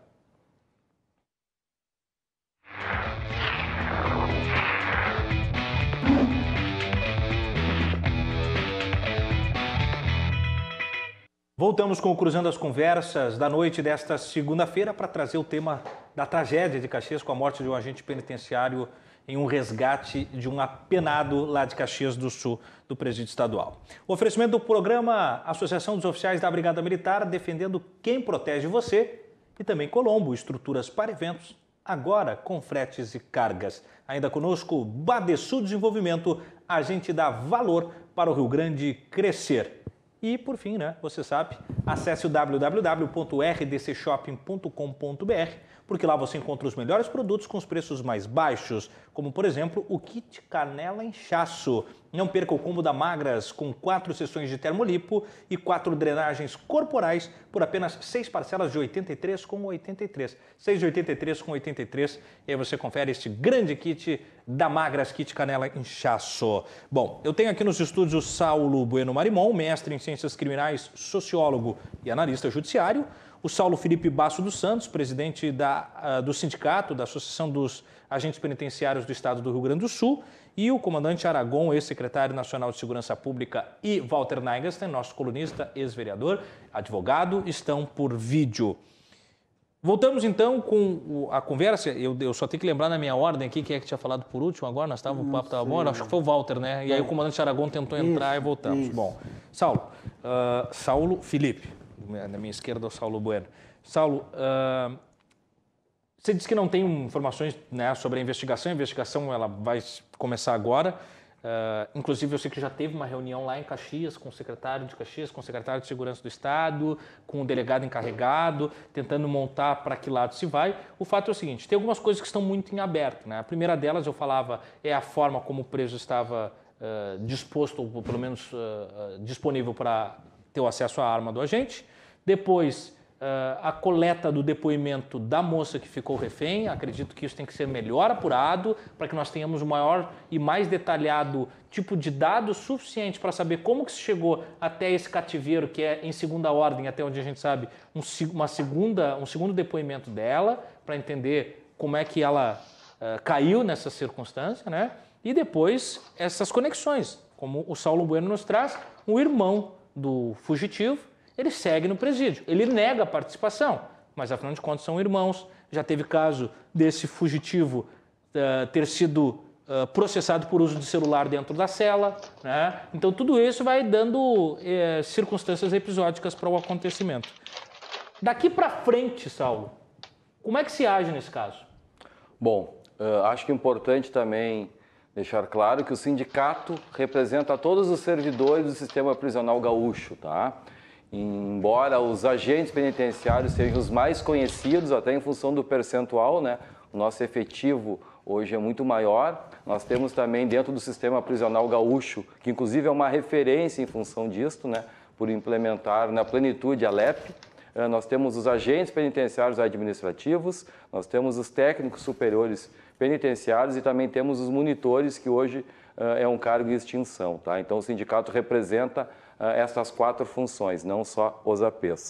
Voltamos com o Cruzando as Conversas da noite desta segunda-feira para trazer o tema da tragédia de Caxias com a morte de um agente penitenciário em um resgate de um apenado lá de Caxias do Sul, do Presídio Estadual. O oferecimento do programa Associação dos Oficiais da Brigada Militar, defendendo quem protege você, e também Colombo, estruturas para eventos, agora com fretes e cargas. Ainda conosco, Badesul Desenvolvimento, a gente dá valor para o Rio Grande crescer. E, por fim, né, você sabe, acesse o www.rdcshopping.com.br, porque lá você encontra os melhores produtos com os preços mais baixos, como, por exemplo, o kit Canela Inchaço. Não perca o combo da Magras com 4 sessões de termolipo e 4 drenagens corporais por apenas 6 parcelas de R$ 83,83. 6 de R$ 83,83. E aí você confere este grande kit da Magras, kit Canela Inchaço. Bom, eu tenho aqui nos estúdios o Saulo Bueno Marimon, mestre em Ciências Criminais, sociólogo e analista judiciário. O Saulo Felipe Basso dos Santos, presidente do sindicato, da Associação dos Agentes Penitenciários do Estado do Rio Grande do Sul, e o comandante Aragão, ex-secretário nacional de Segurança Pública, e Walter Neigenstein, nosso colunista, ex-vereador, advogado, estão por vídeo. Voltamos então com a conversa. Eu só tenho que lembrar na minha ordem aqui quem é que tinha falado por último agora. O papo estava bom, acho que foi o Walter, né? E aí o comandante Aragão tentou entrar e voltamos. Isso. Bom, Saulo Felipe, na minha esquerda é o Saulo Bueno. Saulo, você disse que não tem informações, né, sobre a investigação. A investigação ela vai começar agora. Inclusive, eu sei que já teve uma reunião lá em Caxias com o secretário de Caxias, com o secretário de Segurança do Estado, com o delegado encarregado, tentando montar para que lado se vai. O fato é o seguinte, tem algumas coisas que estão muito em aberto, né? A primeira delas, eu falava, é a forma como o preso estava disposto, ou pelo menos disponível para ter o acesso à arma do agente. Depois, a coleta do depoimento da moça que ficou refém. Acredito que isso tem que ser melhor apurado para que nós tenhamos um maior e mais detalhado tipo de dados suficiente para saber como que se chegou até esse cativeiro, que é em segunda ordem, até onde a gente sabe, um segundo depoimento dela, para entender como é que ela caiu nessa circunstância, né? E depois essas conexões, como o Saulo Bueno nos traz, o irmão do fugitivo, ele segue no presídio, ele nega a participação, mas afinal de contas são irmãos. Já teve caso desse fugitivo ter sido processado por uso de celular dentro da cela, né? Então tudo isso vai dando circunstâncias episódicas para o acontecimento. Daqui para frente, Saulo, como é que se age nesse caso? Bom, acho que é importante também deixar claro que o sindicato representa todos os servidores do sistema prisional gaúcho, tá? Embora os agentes penitenciários sejam os mais conhecidos, até em função do percentual, né? O nosso efetivo hoje é muito maior. Nós temos também dentro do sistema prisional gaúcho, que inclusive é uma referência em função disto, né? Por implementar na plenitude a LEP. Nós temos os agentes penitenciários administrativos, nós temos os técnicos superiores penitenciários e também temos os monitores, que hoje é um cargo em extinção, tá? Então o sindicato representa essas 4 funções, não só os APs.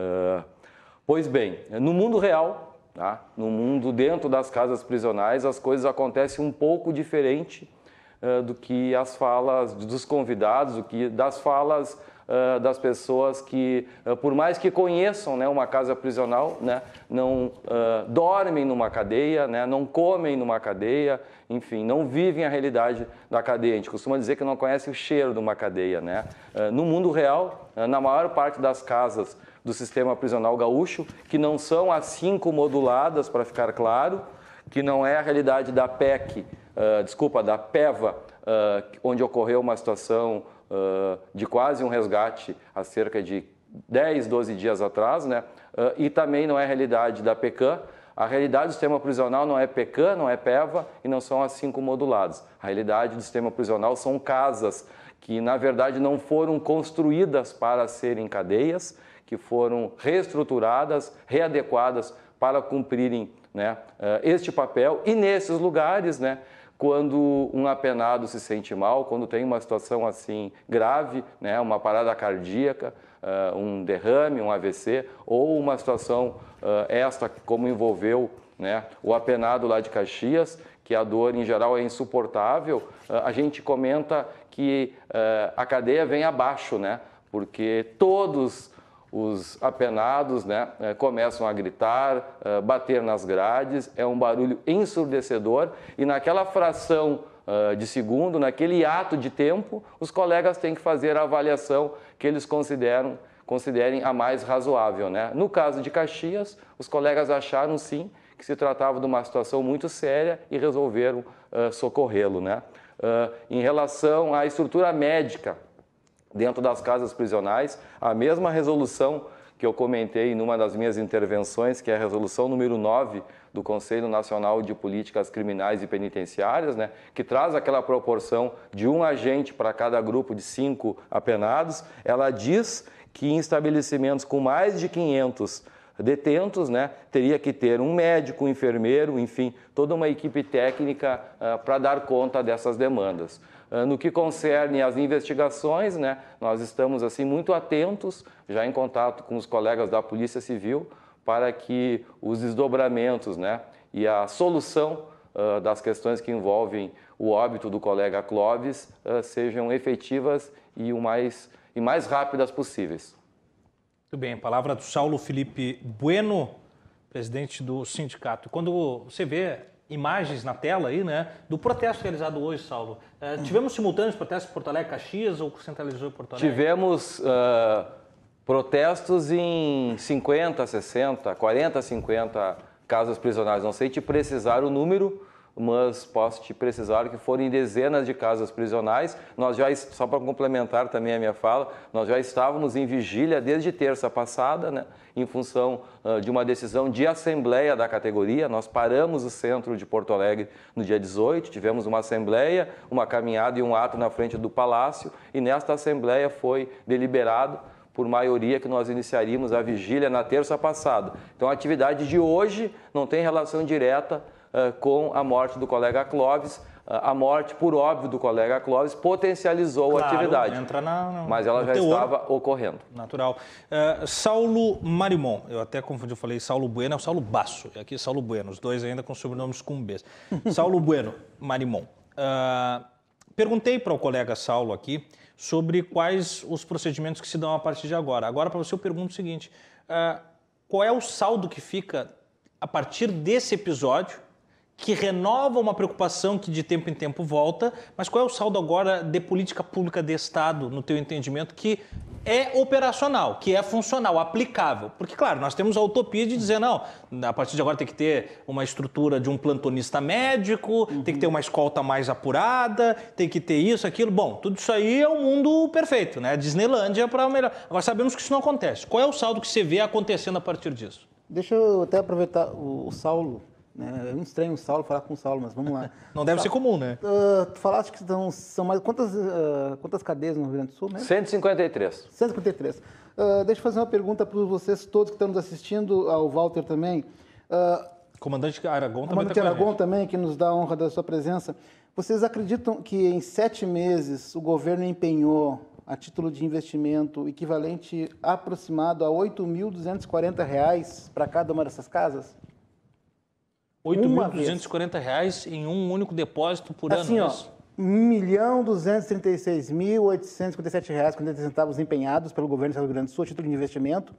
Pois bem, no mundo real, tá? No mundo dentro das casas prisionais, as coisas acontecem um pouco diferente do que as falas dos convidados, do que das falas das pessoas que, por mais que conheçam, né, uma casa prisional, né, não dormem numa cadeia, né, não comem numa cadeia, enfim, não vivem a realidade da cadeia. A gente costuma dizer que não conhece o cheiro de uma cadeia, né? No mundo real, na maior parte das casas do sistema prisional gaúcho, que não são as 5 moduladas, para ficar claro, que não é a realidade da PEC, da PEVA, onde ocorreu uma situação de quase um resgate há cerca de 10, 12 dias atrás, né? E também não é a realidade da PECAM. A realidade do sistema prisional não é PECAM, não é PEVA e não são as 5 moduladas. A realidade do sistema prisional são casas que, na verdade, não foram construídas para serem cadeias, que foram reestruturadas, readequadas para cumprirem, né, este papel. E nesses lugares, né, quando um apenado se sente mal, quando tem uma situação assim grave, né, uma parada cardíaca, um derrame, um AVC, ou uma situação esta como envolveu, né, o apenado lá de Caxias, que a dor em geral é insuportável, a gente comenta que a cadeia vem abaixo, né, porque todos os apenados, né, começam a gritar, bater nas grades, é um barulho ensurdecedor e naquela fração de segundo, naquele ato de tempo, os colegas têm que fazer a avaliação que eles considerem a mais razoável, né? No caso de Caxias, os colegas acharam sim que se tratava de uma situação muito séria e resolveram socorrê-lo, né? Em relação à estrutura médica dentro das casas prisionais, a mesma resolução que eu comentei numa das minhas intervenções, que é a resolução número 9 do Conselho Nacional de Políticas Criminais e Penitenciárias, né, que traz aquela proporção de um agente para cada grupo de 5 apenados, ela diz que em estabelecimentos com mais de 500 detentos, né, teria que ter um médico, um enfermeiro, enfim, toda uma equipe técnica para dar conta dessas demandas. No que concerne às investigações, né, nós estamos assim muito atentos, já em contato com os colegas da Polícia Civil, para que os desdobramentos, né, e a solução das questões que envolvem o óbito do colega Clóvis sejam efetivas e mais rápidas possíveis. Muito bem, palavra do Saulo Felipe Bueno, presidente do sindicato. Quando você vê imagens na tela aí, né, do protesto realizado hoje, Saulo, tivemos simultâneos protestos em Porto Alegre, Caxias ou centralizou em Porto Alegre? Tivemos protestos em 50, 60, 40, 50 casas prisionais. Não sei te precisar o número, mas posso te precisar que foram dezenas de casas prisionais. Nós já, só para complementar também a minha fala, nós já estávamos em vigília desde terça passada, né, em função de uma decisão de assembleia da categoria. Nós paramos o centro de Porto Alegre no dia 18, tivemos uma assembleia, uma caminhada e um ato na frente do Palácio, e nesta assembleia foi deliberado por maioria que nós iniciaríamos a vigília na terça passada. Então a atividade de hoje não tem relação direta com a morte do colega Clóvis. A morte, por óbvio, do colega Clóvis potencializou a atividade, mas ela já estava ocorrendo. Natural. Saulo Marimon, eu até confundi, eu falei Saulo Bueno, é o Saulo Basso, aqui é Saulo Bueno, os dois ainda com sobrenomes com B. Saulo Bueno Marimon. Perguntei para o colega Saulo aqui sobre quais os procedimentos que se dão a partir de agora. Agora, para você, eu pergunto o seguinte, qual é o saldo que fica a partir desse episódio, que renova uma preocupação que de tempo em tempo volta, mas qual é o saldo agora de política pública de Estado, no teu entendimento, que é operacional, que é funcional, aplicável? Porque, claro, nós temos a utopia de dizer, não, a partir de agora tem que ter uma estrutura de um plantonista médico, tem que ter uma escolta mais apurada, tem que ter isso, aquilo. Bom, tudo isso aí é um mundo perfeito, né? Disneylândia para o melhor. Agora sabemos que isso não acontece. Qual é o saldo que você vê acontecendo a partir disso? Deixa eu até aproveitar o Saulo. Eu não estranho o Saulo falar com o Saulo, mas vamos lá. Não deve ser comum, né? Tu falaste que são mais... Quantas cadeias no Rio Grande do Sul, né? 153. 153. Deixa eu fazer uma pergunta para vocês todos que estão nos assistindo, ao Walter também. Comandante Aragon também. Comandante Aragon também, que nos dá a honra da sua presença. Vocês acreditam que em 7 meses o governo empenhou, a título de investimento, equivalente aproximado a R$ 8.240 para cada uma dessas casas? R$ 8.240 em um único depósito por ano, assim, é ó, isso? R$ 1.236.857,50 empenhados pelo governo do Rio Grande do Sul a título de investimento.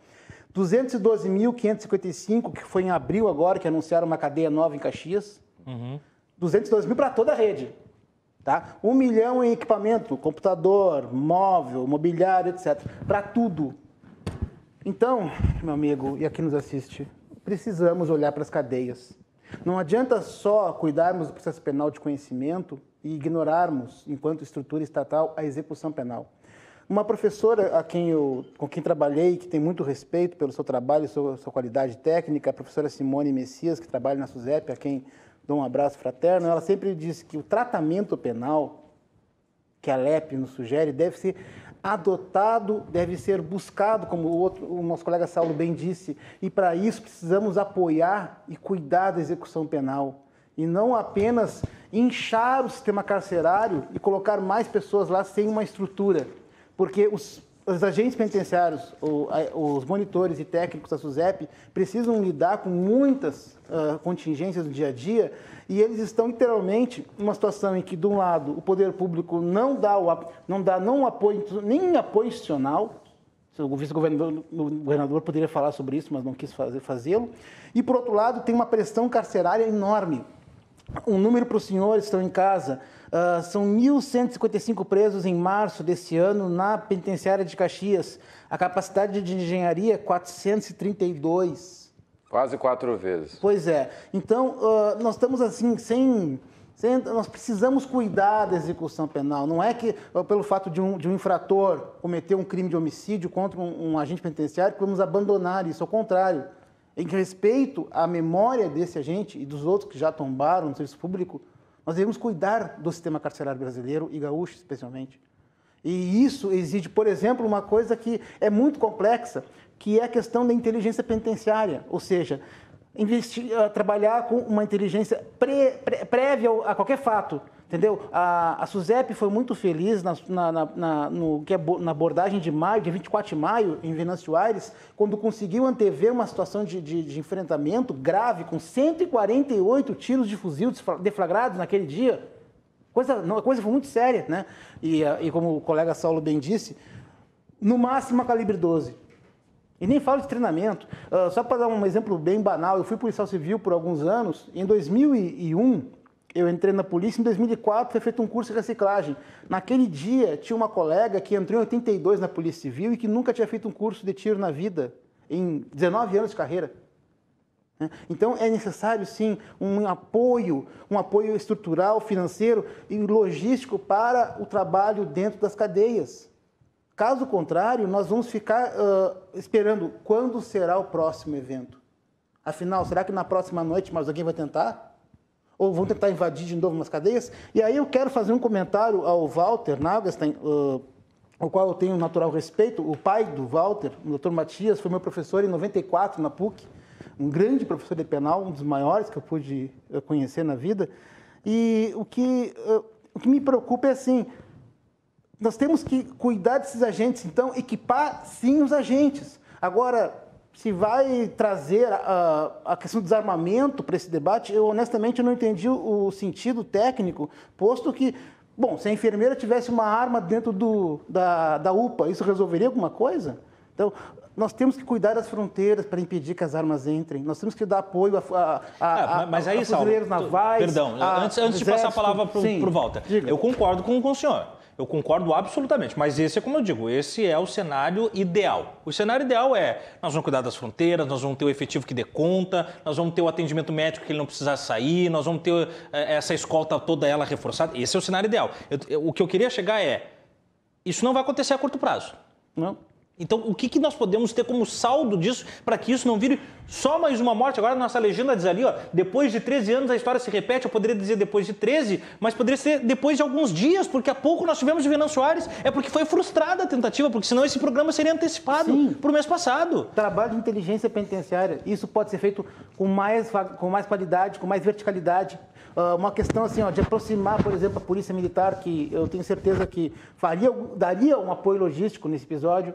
212.555, que foi em abril agora, que anunciaram uma cadeia nova em Caxias. 212 mil para toda a rede. Tá? 1 milhão em equipamento, computador, móvel, mobiliário, etc. Para tudo. Então, meu amigo, e aqui nos assiste, precisamos olhar para as cadeias. Não adianta só cuidarmos do processo penal de conhecimento e ignorarmos, enquanto estrutura estatal, a execução penal. Uma professora com quem trabalhei, que tem muito respeito pelo seu trabalho e sua qualidade técnica, a professora Simone Messias, que trabalha na SUSEP, a quem dou um abraço fraterno, ela sempre disse que o tratamento penal que a LEP nos sugere deve ser adotado, deve ser buscado, como o nosso colega Saulo bem disse, e para isso precisamos apoiar e cuidar da execução penal, e não apenas inchar o sistema carcerário e colocar mais pessoas lá sem uma estrutura, porque os agentes penitenciários, os monitores e técnicos da SUSEP precisam lidar com muitas contingências do dia a dia, e eles estão literalmente numa situação em que, de um lado, o poder público não dá apoio, nem apoio institucional. O vice-governador poderia falar sobre isso, mas não quis fazê-lo. E, por outro lado, tem uma pressão carcerária enorme. Um número para os senhores que estão em casa, são 1.155 presos em março desse ano na penitenciária de Caxias. A capacidade de engenharia é 432. Quase 4 vezes. Pois é. Então, nós estamos assim, nós precisamos cuidar da execução penal. Não é que, pelo fato de um infrator cometer um crime de homicídio contra um agente penitenciário, que vamos abandonar isso. Ao contrário, em respeito à memória desse agente e dos outros que já tombaram no serviço público, nós devemos cuidar do sistema carcerário brasileiro e gaúcho, especialmente. E isso exige, por exemplo, uma coisa que é muito complexa, que é a questão da inteligência penitenciária, ou seja, trabalhar com uma inteligência prévia a qualquer fato, entendeu? A SUSEP foi muito feliz na abordagem de maio, dia 24 de maio, em Venâncio Aires, quando conseguiu antever uma situação de enfrentamento grave, com 148 tiros de fuzil deflagrados naquele dia. A coisa foi muito séria, né? E como o colega Saulo bem disse, no máximo a calibre 12. E nem falo de treinamento. Só para dar um exemplo bem banal, eu fui policial civil por alguns anos. Em 2001, eu entrei na polícia. Em 2004, foi feito um curso de reciclagem. Naquele dia, tinha uma colega que entrou em 82 na Polícia Civil e que nunca tinha feito um curso de tiro na vida, em 19 anos de carreira. Então, é necessário, sim, um apoio estrutural, financeiro e logístico para o trabalho dentro das cadeias. Caso contrário, nós vamos ficar esperando quando será o próximo evento. Afinal, será que na próxima noite mais alguém vai tentar? Ou vão tentar invadir de novo umas cadeias? E aí eu quero fazer um comentário ao Walter Nagelstein, ao qual eu tenho natural respeito. O pai do Walter, o Dr. Matias, foi meu professor em 94 na PUC, um grande professor de penal, um dos maiores que eu pude conhecer na vida. E o que me preocupa é assim, nós temos que cuidar desses agentes, então, equipar, sim, os agentes. Agora, se vai trazer a questão do desarmamento para esse debate, eu, honestamente, não entendi o sentido técnico, posto que, bom, se a enfermeira tivesse uma arma dentro da UPA, isso resolveria alguma coisa? Então, nós temos que cuidar das fronteiras para impedir que as armas entrem. Nós temos que dar apoio a fuzileiros navais. Perdão, antes de passar a palavra para o Walter, eu concordo com o senhor. Eu concordo absolutamente, mas esse é como eu digo, esse é o cenário ideal. O cenário ideal é, nós vamos cuidar das fronteiras, nós vamos ter o efetivo que dê conta, nós vamos ter o atendimento médico que ele não precisar sair, nós vamos ter essa escolta toda ela reforçada. Esse é o cenário ideal. O que eu queria chegar é, isso não vai acontecer a curto prazo. Não. Então, o que nós podemos ter como saldo disso para que isso não vire só mais uma morte? Agora, nossa legenda diz ali, ó, depois de 13 anos a história se repete. Eu poderia dizer depois de 13, mas poderia ser depois de alguns dias, porque há pouco nós tivemos de Venâncio Aires. É porque foi frustrada a tentativa, porque senão esse programa seria antecipado para o mês passado. Trabalho de inteligência penitenciária, isso pode ser feito com mais qualidade, com mais verticalidade. Uma questão assim, ó, de aproximar, por exemplo, a Polícia Militar, que eu tenho certeza que daria um apoio logístico nesse episódio.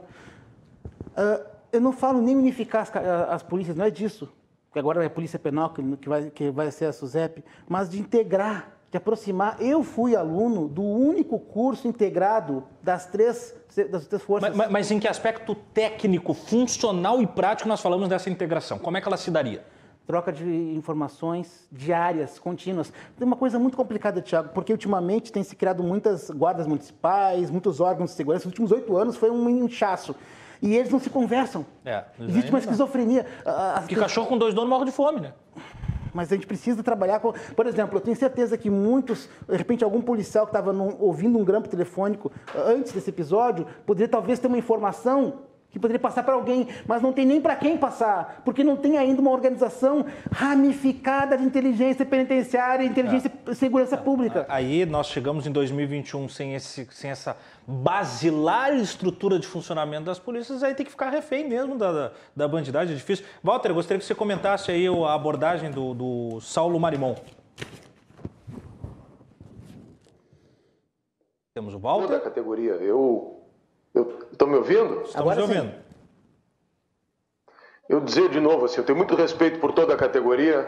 Eu não falo nem unificar as polícias, não é disso, que agora é a Polícia Penal que vai ser a SUSEP, mas de integrar, de aproximar. Eu fui aluno do único curso integrado das três forças. Mas em que aspecto técnico, funcional e prático nós falamos dessa integração? Como é que ela se daria? Troca de informações diárias, contínuas. Tem uma coisa muito complicada, Thiago, porque ultimamente tem se criado muitas guardas municipais, muitos órgãos de segurança. Nos últimos 8 anos foi um inchaço. E eles não se conversam. Existe uma esquizofrenia. Que cachorro com 2 donos morre de fome, né? mas a gente precisa trabalhar com... Por exemplo, eu tenho certeza que muitos, de repente algum policial que estava ouvindo um grampo telefônico antes desse episódio, poderia talvez ter uma informação que poderia passar para alguém, mas não tem nem para quem passar, porque não tem ainda uma organização ramificada de inteligência penitenciária, inteligência e segurança pública. Aí nós chegamos em 2021 sem essa basilar estrutura de funcionamento das polícias, aí tem que ficar refém mesmo da bandidagem, é difícil. Walter, eu gostaria que você comentasse aí a abordagem do Saulo Marimon. Temos o Walter. Toda a categoria, estão me ouvindo? Estamos ouvindo. Eu dizer de novo, assim, eu tenho muito respeito por toda a categoria.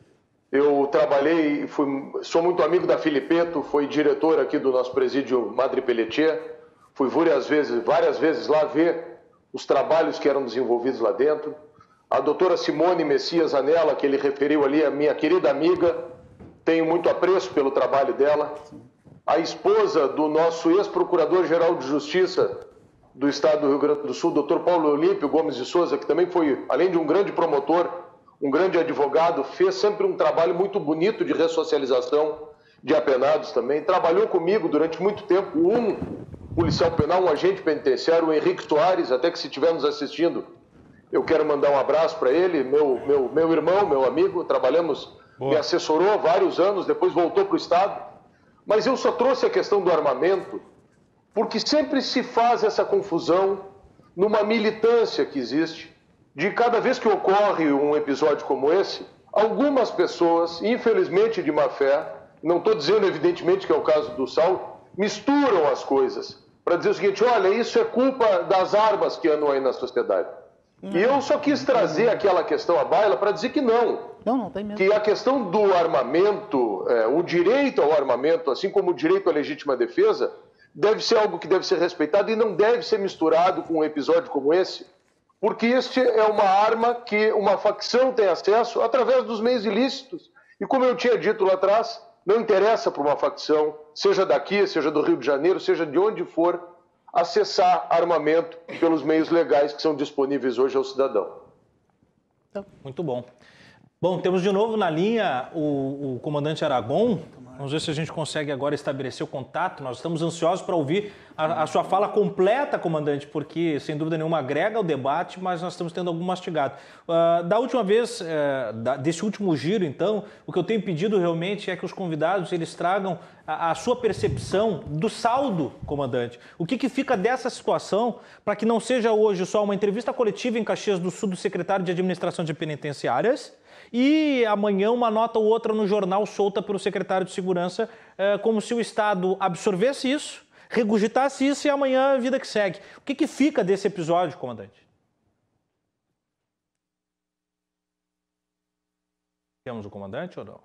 Eu trabalhei, sou muito amigo da Filipeto, foi diretor aqui do nosso presídio Madre Pelletier. Fui várias vezes lá ver os trabalhos que eram desenvolvidos lá dentro. A doutora Simone Messias Anella, que ele referiu ali, a minha querida amiga, tenho muito apreço pelo trabalho dela. A esposa do nosso ex-procurador-geral de Justiça do Estado do Rio Grande do Sul, Dr. Paulo Olímpio Gomes de Souza, que também foi, além de um grande promotor, um grande advogado, fez sempre um trabalho muito bonito de ressocialização de apenados também. Trabalhou comigo durante muito tempo, um policial penal, um agente penitenciário, o Henrique Soares, até que se estiver nos assistindo, eu quero mandar um abraço para ele, meu irmão, meu amigo, trabalhamos, me assessorou há vários anos, depois voltou para o Estado. Mas eu só trouxe a questão do armamento porque sempre se faz essa confusão numa militância que existe, de cada vez que ocorre um episódio como esse, algumas pessoas, infelizmente de má fé, não estou dizendo evidentemente que é o caso do Saulo, misturam as coisas para dizer o seguinte: olha, isso é culpa das armas que andam aí na sociedade. E eu só quis trazer aquela questão à baila para dizer que não. Não tem mesmo. Que a questão do armamento, o direito ao armamento, assim como o direito à legítima defesa, deve ser algo que deve ser respeitado e não deve ser misturado com um episódio como esse, porque este é uma arma que uma facção tem acesso através dos meios ilícitos. E como eu tinha dito lá atrás, não interessa para uma facção, seja daqui, seja do Rio de Janeiro, seja de onde for, acessar armamento pelos meios legais que são disponíveis hoje ao cidadão. Muito bom. Bom, temos de novo na linha o comandante Aragon. Vamos ver se a gente consegue agora estabelecer o contato. Nós estamos ansiosos para ouvir a sua fala completa, comandante, porque, sem dúvida nenhuma, agrega ao debate, mas nós estamos tendo algum mastigado. Da última vez, desse último giro, então, o que eu tenho pedido realmente é que os convidados eles tragam a sua percepção do saldo, comandante. O que fica dessa situação para que não seja hoje só uma entrevista coletiva em Caxias do Sul do secretário de Administração de Penitenciárias, e amanhã uma nota ou outra no jornal solta pelo secretário de Segurança, como se o Estado absorvesse isso, regurgitasse isso e amanhã a vida que segue. O que fica desse episódio, comandante? Temos o comandante ou não?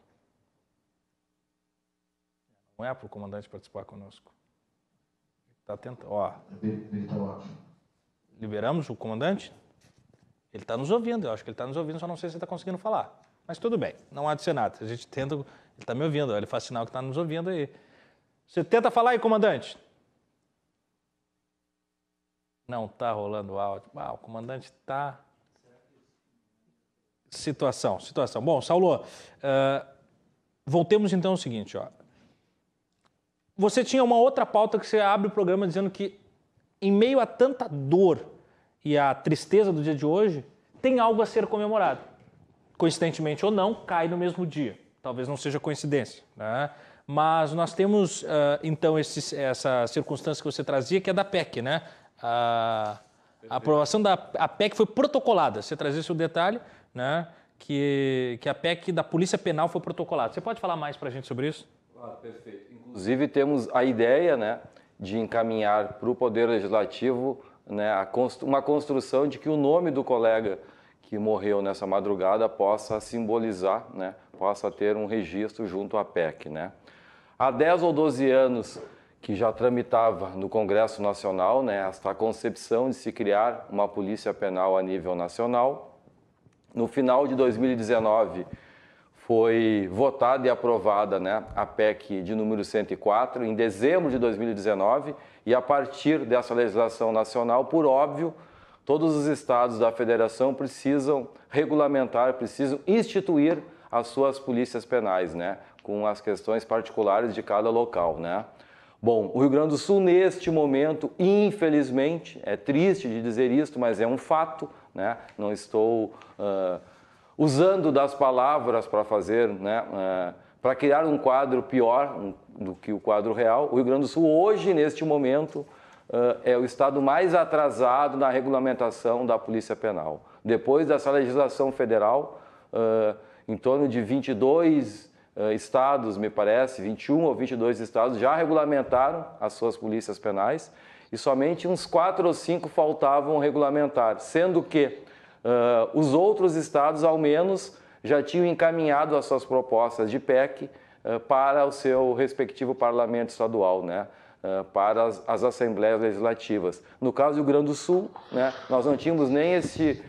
Não é para o comandante participar conosco. Está tentando. Ó. Liberamos o comandante? Ele está nos ouvindo, eu acho que ele está nos ouvindo, só não sei se ele está conseguindo falar. Mas tudo bem, não há de ser nada. A gente tenta, ele está me ouvindo, ele faz sinal que está nos ouvindo aí. Você tenta falar aí, comandante? Não está rolando o áudio. O comandante está... Situação. Bom, Saulo, voltemos então ao seguinte, ó. Você tinha uma outra pauta que você abre o programa dizendo que, em meio a tanta dor e a tristeza do dia de hoje, tem algo a ser comemorado. Coincidentemente ou não, cai no mesmo dia. Talvez não seja coincidência, né? Mas nós temos, então, essa circunstância que você trazia, que é da PEC, né? A aprovação da PEC foi protocolada. Você trazia esse detalhe, né? Que a PEC da Polícia Penal foi protocolada. Você pode falar mais para a gente sobre isso? Claro, perfeito. Inclusive, temos a ideia, né, de encaminhar para o Poder Legislativo, né, uma construção de que o nome do colega que morreu nessa madrugada possa simbolizar, né, possa ter um registro junto à PEC, né. Há 10 ou 12 anos que já tramitava no Congresso Nacional, né, esta concepção de se criar uma polícia penal a nível nacional. No final de 2019 foi votada e aprovada, né, a PEC de número 104, em dezembro de 2019, e a partir dessa legislação nacional, por óbvio, todos os estados da federação precisam regulamentar, precisam instituir as suas polícias penais, né? Com as questões particulares de cada local, né? Bom, o Rio Grande do Sul, neste momento, infelizmente, é triste de dizer isto, mas é um fato, né? Não estou usando das palavras para fazer, né? Para criar um quadro pior do que o quadro real. O Rio Grande do Sul, hoje, neste momento, é o estado mais atrasado na regulamentação da Polícia Penal. Depois dessa legislação federal, em torno de 22 estados, me parece, 21 ou 22 estados já regulamentaram as suas polícias penais e somente uns 4 ou 5 faltavam regulamentar, sendo que os outros estados, ao menos, já tinham encaminhado as suas propostas de PEC para o seu respectivo parlamento estadual, né? Para as assembleias legislativas. No caso do Rio Grande do Sul, né, nós não tínhamos nem esse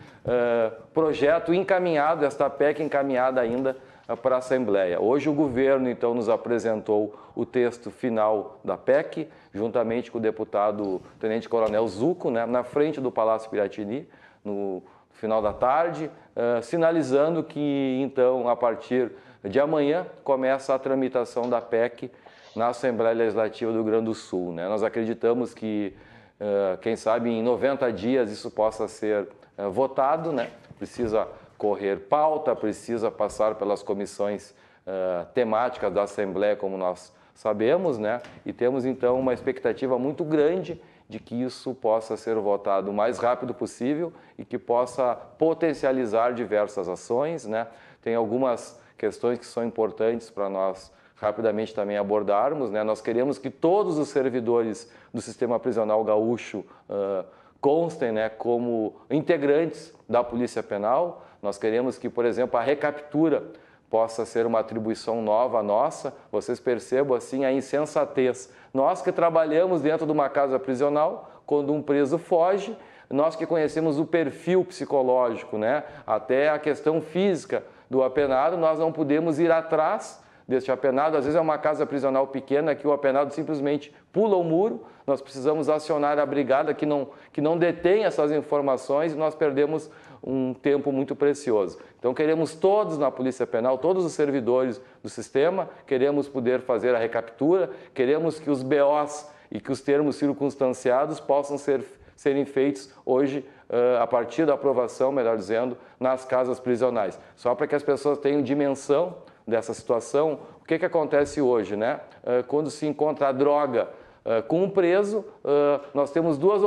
projeto encaminhado, esta PEC encaminhada ainda para a Assembleia. Hoje o governo, então, nos apresentou o texto final da PEC, juntamente com o deputado Tenente Coronel Zucco, né, na frente do Palácio Piratini, no final da tarde, sinalizando que, então, a partir de amanhã, começa a tramitação da PEC na Assembleia Legislativa do Rio Grande do Sul, né? Nós acreditamos que, quem sabe, em 90 dias isso possa ser votado, né? Precisa correr pauta, precisa passar pelas comissões temáticas da Assembleia, como nós sabemos, né? E temos, então, uma expectativa muito grande de que isso possa ser votado o mais rápido possível e que possa potencializar diversas ações, né? Tem algumas questões que são importantes para nós rapidamente também abordarmos, né? Nós queremos que todos os servidores do sistema prisional gaúcho constem, né, como integrantes da Polícia Penal. Nós queremos que, por exemplo, a recaptura possa ser uma atribuição nova nossa. Vocês percebam, assim, a insensatez. Nós que trabalhamos dentro de uma casa prisional, quando um preso foge, nós que conhecemos o perfil psicológico, né, até a questão física do apenado, nós não podemos ir atrás deste apenado. Às vezes é uma casa prisional pequena que o apenado simplesmente pula o muro, nós precisamos acionar a brigada que não detém essas informações e nós perdemos um tempo muito precioso. Então queremos todos na Polícia Penal, todos os servidores do sistema, queremos poder fazer a recaptura, queremos que os BOs e que os termos circunstanciados possam serem feitos hoje, a partir da aprovação, melhor dizendo, nas casas prisionais. Só para que as pessoas tenham dimensão dessa situação, o que acontece hoje, né? Quando se encontra a droga com um preso, nós temos duas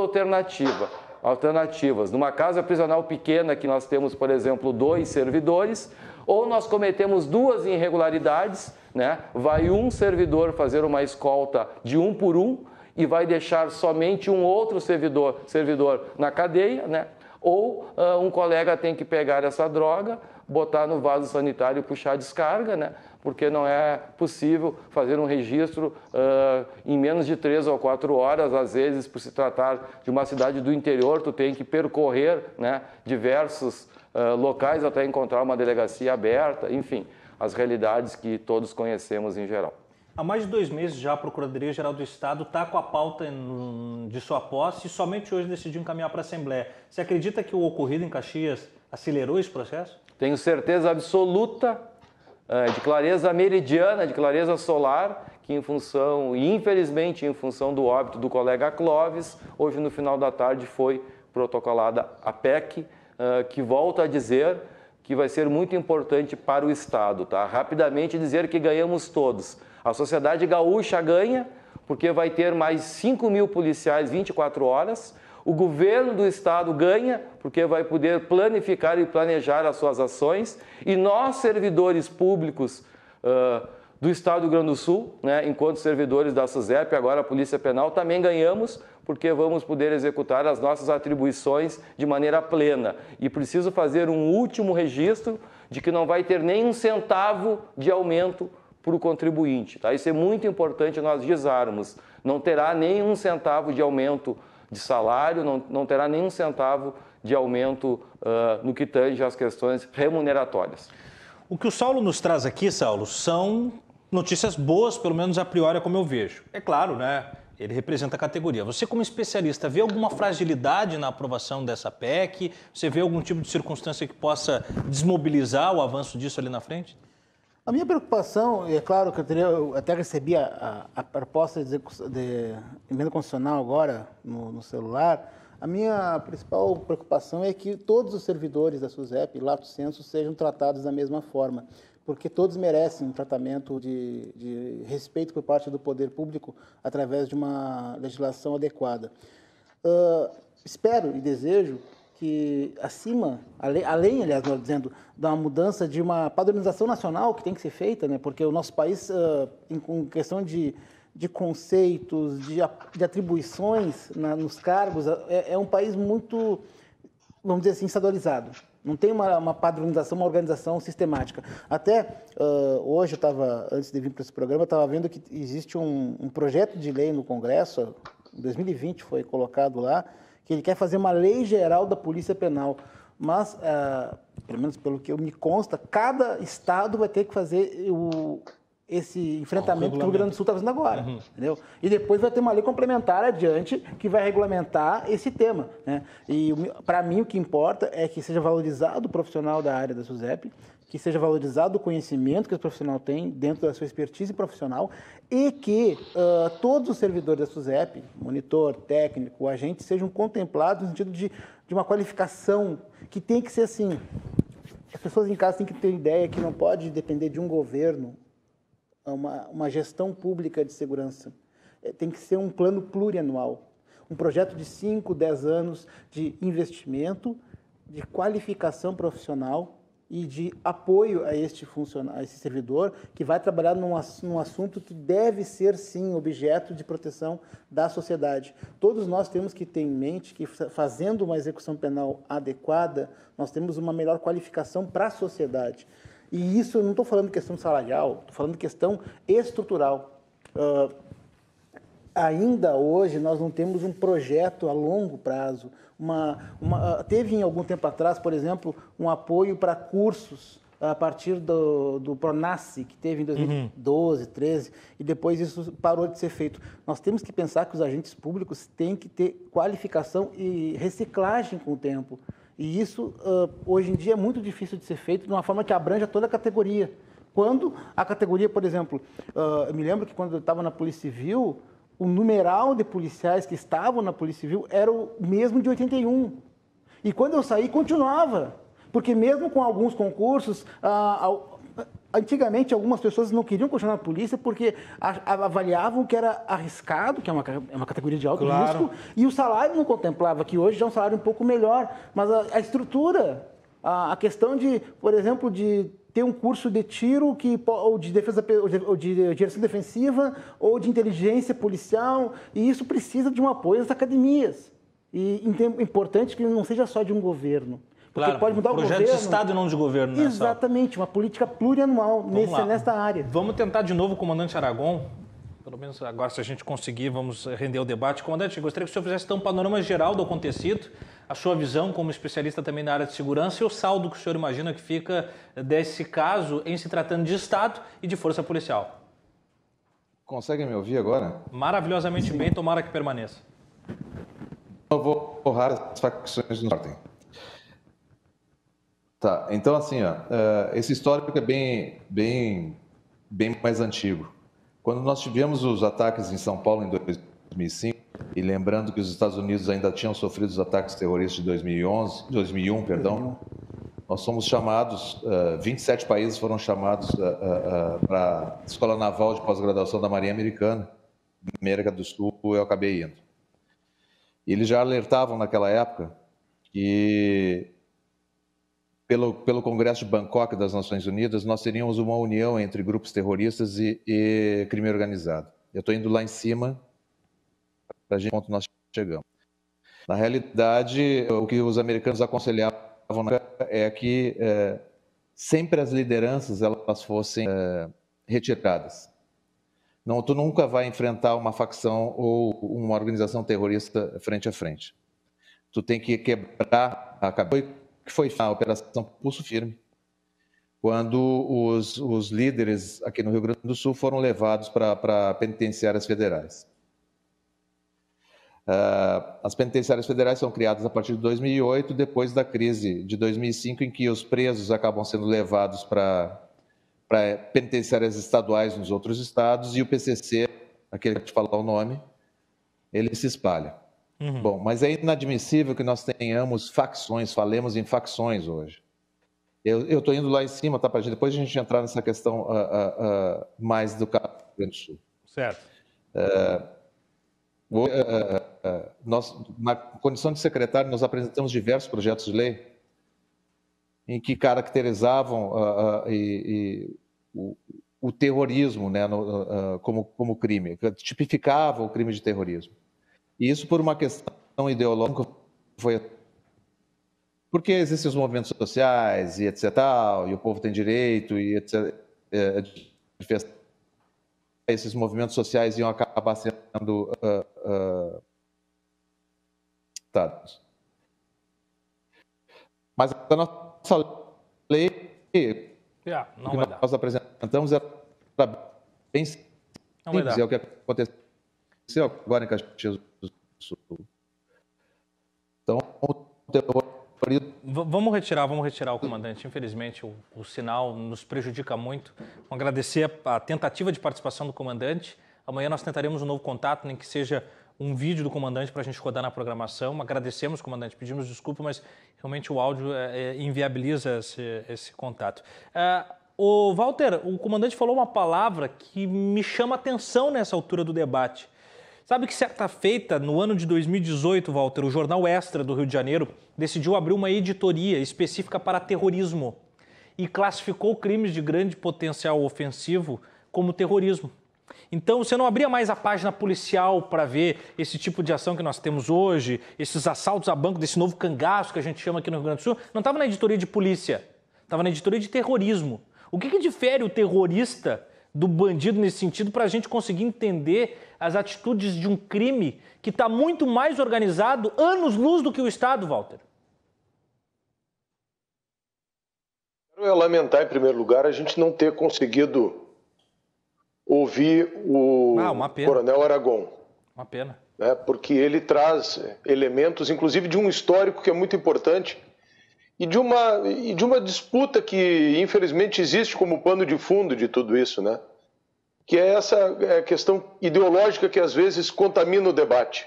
alternativas. Numa casa prisional pequena, que nós temos, por exemplo, 2 servidores, ou nós cometemos 2 irregularidades, né? Vai um servidor fazer uma escolta de 1 por 1 e vai deixar somente um outro servidor na cadeia, né? Ou um colega tem que pegar essa droga, botar no vaso sanitário e puxar a descarga, né? Porque não é possível fazer um registro em menos de 3 ou 4 horas. Às vezes, por se tratar de uma cidade do interior, tu tem que percorrer, né, diversos locais até encontrar uma delegacia aberta, enfim, as realidades que todos conhecemos em geral. Há mais de 2 meses já a Procuradoria-Geral do Estado está com a pauta de sua posse e somente hoje decidiu encaminhar para a Assembleia. Você acredita que o ocorrido em Caxias acelerou esse processo? Tenho certeza absoluta, de clareza meridiana, de clareza solar, que infelizmente, em função do óbito do colega Clóvis, hoje no final da tarde foi protocolada a PEC, que volto a dizer que vai ser muito importante para o Estado, tá? Rapidamente dizer que ganhamos todos. A sociedade gaúcha ganha, porque vai ter mais 5.000 policiais 24 horas. O governo do Estado ganha, porque vai poder planificar e planejar as suas ações. E nós, servidores públicos do Estado do Rio Grande do Sul, né, enquanto servidores da SUSEP, agora a Polícia Penal, também ganhamos, porque vamos poder executar as nossas atribuições de maneira plena. E preciso fazer um último registro de que não vai ter nem 1 centavo de aumento para o contribuinte. Tá? Isso é muito importante nós gizarmos. Não terá nem 1 centavo de aumento de salário, não terá nem 1 centavo de aumento no que tange às questões remuneratórias. O que o Saulo nos traz aqui, Saulo, são notícias boas, pelo menos a priori, como eu vejo. É claro, né? Ele representa a categoria. Você, como especialista, vê alguma fragilidade na aprovação dessa PEC? Você vê algum tipo de circunstância que possa desmobilizar o avanço disso ali na frente? A minha preocupação, é claro que eu até recebi a proposta de emenda constitucional agora no celular. A minha principal preocupação é que todos os servidores da SUSEP, lato sensu, sejam tratados da mesma forma, porque todos merecem um tratamento de respeito por parte do poder público através de uma legislação adequada. Espero e desejo que além, aliás, dizendo, da mudança de uma padronização nacional que tem que ser feita, né? Porque o nosso país, em questão de conceitos, de atribuições nos cargos, é um país muito, vamos dizer assim, estadualizado. Não tem uma padronização, uma organização sistemática. Até hoje, antes de vir para esse programa, eu estava vendo que existe um projeto de lei no Congresso, em 2020 foi colocado lá, que ele quer fazer uma lei geral da Polícia Penal. Mas, pelo menos pelo que me consta, cada estado vai ter que fazer esse enfrentamento que o Rio Grande do Sul está fazendo agora. Entendeu? E depois vai ter uma lei complementar adiante que vai regulamentar esse tema. Né? E, para mim, o que importa é que seja valorizado o profissional da área da SUSEP, que seja valorizado o conhecimento que o profissional tem dentro da sua expertise profissional e que todos os servidores da SUSEP, monitor, técnico, agente, sejam contemplados no sentido de uma qualificação que tem que ser assim. As pessoas em casa têm que ter ideia que não pode depender de um governo, uma gestão pública de segurança. Tem que ser um plano plurianual, um projeto de 5, 10 anos de investimento, de qualificação profissional e de apoio a esse servidor que vai trabalhar num assunto que deve ser, sim, objeto de proteção da sociedade. Todos nós temos que ter em mente que, fazendo uma execução penal adequada, nós temos uma melhor qualificação para a sociedade. E isso, eu não estou falando de questão salarial, estou falando de questão estrutural. Ainda hoje, nós não temos um projeto a longo prazo. Teve, em algum tempo atrás, por exemplo, um apoio para cursos a partir do PRONASSE, que teve em 2012, 2013, e depois isso parou de ser feito. Nós temos que pensar que os agentes públicos têm que ter qualificação e reciclagem com o tempo. E isso, hoje em dia, é muito difícil de ser feito de uma forma que abranja toda a categoria. Quando a categoria, por exemplo, eu me lembro que quando eu estava na Polícia Civil, o numeral de policiais que estavam na Polícia Civil era o mesmo de 81. E quando eu saí, continuava. Porque mesmo com alguns concursos, antigamente algumas pessoas não queriam continuar na polícia porque avaliavam que era arriscado, que é uma categoria de alto risco, e o salário não contemplava, que hoje já é um salário um pouco melhor. Mas a estrutura, a questão de, por exemplo, de ter um curso de tiro ou de defesa, ou de direção defensiva, ou de inteligência policial, e isso precisa de um apoio das academias. E é importante que não seja só de um governo. Porque pode mudar o governo. Projeto de Estado e não de governo. Exatamente, uma política plurianual nesta área. Vamos tentar de novo, comandante Aragon. Pelo menos agora, se a gente conseguir, vamos render o debate. Comandante, gostaria que o senhor fizesse então um panorama geral do acontecido, a sua visão como especialista também na área de segurança e o saldo que o senhor imagina que fica desse caso em se tratando de Estado e de força policial. Conseguem me ouvir agora? Maravilhosamente bem, tomara que permaneça. Eu vou borrar as facções no ordem. Tá, então assim, esse histórico é bem mais antigo. Quando nós tivemos os ataques em São Paulo em 2005, e lembrando que os Estados Unidos ainda tinham sofrido os ataques terroristas de 2001, nós fomos chamados, 27 países foram chamados para a Escola Naval de Pós-Graduação da Marinha Americana, na América do Sul, eu acabei indo. E eles já alertavam naquela época que, pelo Congresso de Bangkok das Nações Unidas, nós teríamos uma união entre grupos terroristas e crime organizado. Eu estou indo lá em cima para a gente onde nós chegamos. Na realidade, o que os americanos aconselhavam é que sempre as lideranças elas fossem retiradas. Não, tu nunca vai enfrentar uma facção ou uma organização terrorista frente a frente. Tu tem que quebrar a cabeça, que foi a Operação Pulso Firme, quando os líderes aqui no Rio Grande do Sul foram levados para penitenciárias federais. As penitenciárias federais são criadas a partir de 2008, depois da crise de 2005, em que os presos acabam sendo levados para penitenciárias estaduais nos outros estados, e o PCC, aquele que te falar o nome, ele se espalha. Bom, mas é inadmissível que nós tenhamos facções, falemos em facções hoje. Eu estou indo lá em cima, tá, depois a gente entrar nessa questão mais do Rio Grande do Sul. Certo. Nós, na condição de secretário, nós apresentamos diversos projetos de lei em que caracterizavam o terrorismo, né, como crime, tipificavam o crime de terrorismo. E isso por uma questão ideológica, porque existem os movimentos sociais e etc. E o povo tem direito e etc. Esses movimentos sociais iam acabar sendo dados. Mas a nossa lei que nós apresentamos era bem simples, é o que aconteceu agora em Caxias do Sul. Então, vamos retirar o comandante. Infelizmente, o sinal nos prejudica muito. Vamos agradecer a tentativa de participação do comandante. Amanhã nós tentaremos um novo contato, nem que seja um vídeo do comandante para a gente rodar na programação. Agradecemos, comandante, pedimos desculpa, mas realmente o áudio inviabiliza esse contato. O Walter, o comandante falou uma palavra que me chama atenção nessa altura do debate. Sabe que certa feita, no ano de 2018, Walter, o jornal Extra do Rio de Janeiro decidiu abrir uma editoria específica para terrorismo e classificou crimes de grande potencial ofensivo como terrorismo. Então, você não abria mais a página policial para ver esse tipo de ação que nós temos hoje, esses assaltos a banco, desse novo cangaço que a gente chama aqui no Rio Grande do Sul, não estava na editoria de polícia, estava na editoria de terrorismo. O que difere o terrorista do bandido nesse sentido para a gente conseguir entender as atitudes de um crime que está muito mais organizado, anos-luz do que o Estado, Walter? Eu lamentar, em primeiro lugar, a gente não ter conseguido ouvir o Coronel Aragão. Uma pena. Porque ele traz elementos, inclusive, de um histórico que é muito importante e de uma disputa que, infelizmente, existe como pano de fundo de tudo isso, né? Que é essa questão ideológica que, às vezes, contamina o debate.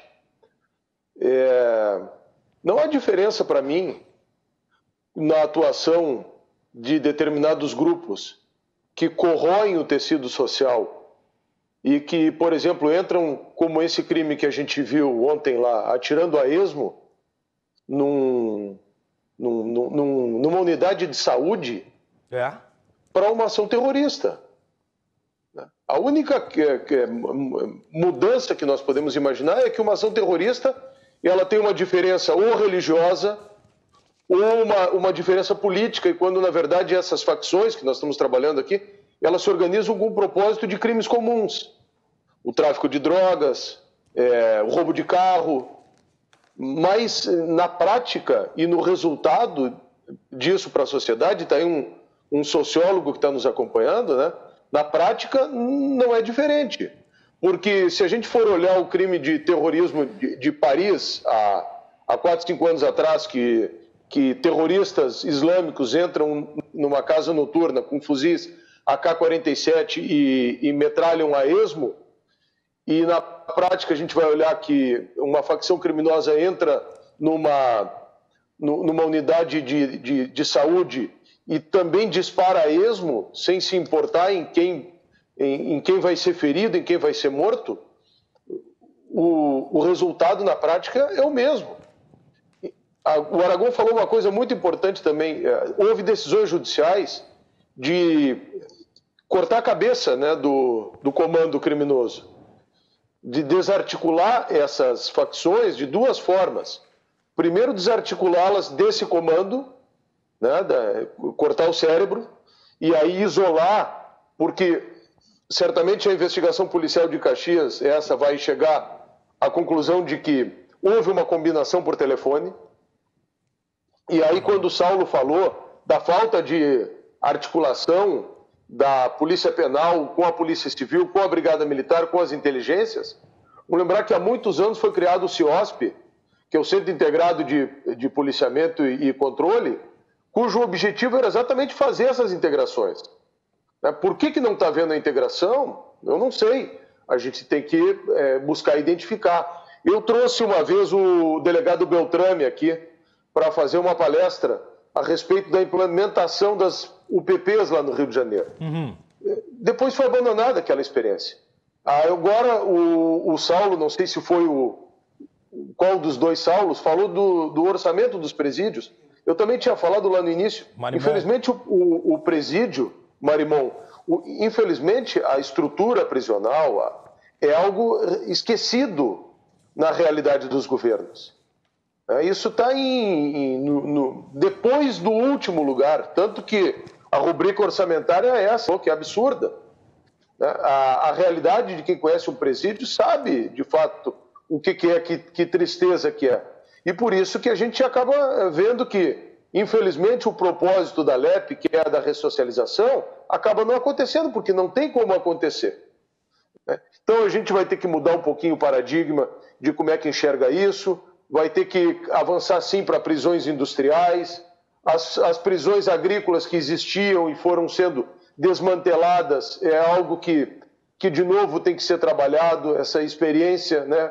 Não há diferença, para mim, na atuação de determinados grupos que corroem o tecido social e que, por exemplo, entram, como esse crime que a gente viu ontem lá, atirando a esmo numa unidade de saúde para uma ação terrorista. A única mudança que nós podemos imaginar é que uma ação terrorista ela tem uma diferença ou religiosa ou uma diferença política, e quando, na verdade, essas facções que nós estamos trabalhando aqui, elas se organizam com o propósito de crimes comuns. O tráfico de drogas, o roubo de carro. Mas, na prática e no resultado disso para a sociedade, está aí um sociólogo que está nos acompanhando, né? Na prática, não é diferente. Porque se a gente for olhar o crime de terrorismo de Paris, há 4, 5 anos atrás, que terroristas islâmicos entram numa casa noturna com fuzis AK-47 e metralham a esmo, e na prática a gente vai olhar que uma facção criminosa entra numa unidade de saúde e também dispara a esmo, sem se importar em quem vai ser ferido, em quem vai ser morto, o resultado na prática é o mesmo. O Aragão falou uma coisa muito importante também. Houve decisões judiciais de cortar a cabeça, né, do comando criminoso, de desarticular essas facções de duas formas. Primeiro, desarticulá-las desse comando, né, cortar o cérebro, e aí isolar, porque certamente a investigação policial de Caxias, essa vai chegar à conclusão de que houve uma combinação por telefone. E aí, quando o Saulo falou da falta de articulação da Polícia Penal com a Polícia Civil, com a Brigada Militar, com as inteligências, Vamos lembrar que há muitos anos foi criado o CIOSP, que é o Centro Integrado de Policiamento e Controle, cujo objetivo era exatamente fazer essas integrações. Por que não está havendo a integração? Eu não sei. A gente tem que buscar identificar. Eu trouxe uma vez o delegado Beltrame aqui para fazer uma palestra a respeito da implementação das UPPs lá no Rio de Janeiro. Depois foi abandonada aquela experiência. Agora o Saulo, não sei se foi qual dos dois Saulos, falou do orçamento dos presídios. Eu também tinha falado lá no início. Marimon. Infelizmente o presídio, Marimon, infelizmente a estrutura prisional é algo esquecido na realidade dos governos. Isso está depois do último lugar, tanto que a rubrica orçamentária é essa, que é absurda. A realidade de quem conhece um presídio sabe, de fato, o que é, que tristeza que é. E por isso que a gente acaba vendo que, infelizmente, o propósito da LEP, que é a da ressocialização, acaba não acontecendo, porque não tem como acontecer. Então a gente vai ter que mudar um pouquinho o paradigma de como é que enxerga isso, vai ter que avançar sim para prisões industriais, as prisões agrícolas que existiam e foram sendo desmanteladas é algo que de novo tem que ser trabalhado, essa experiência, né,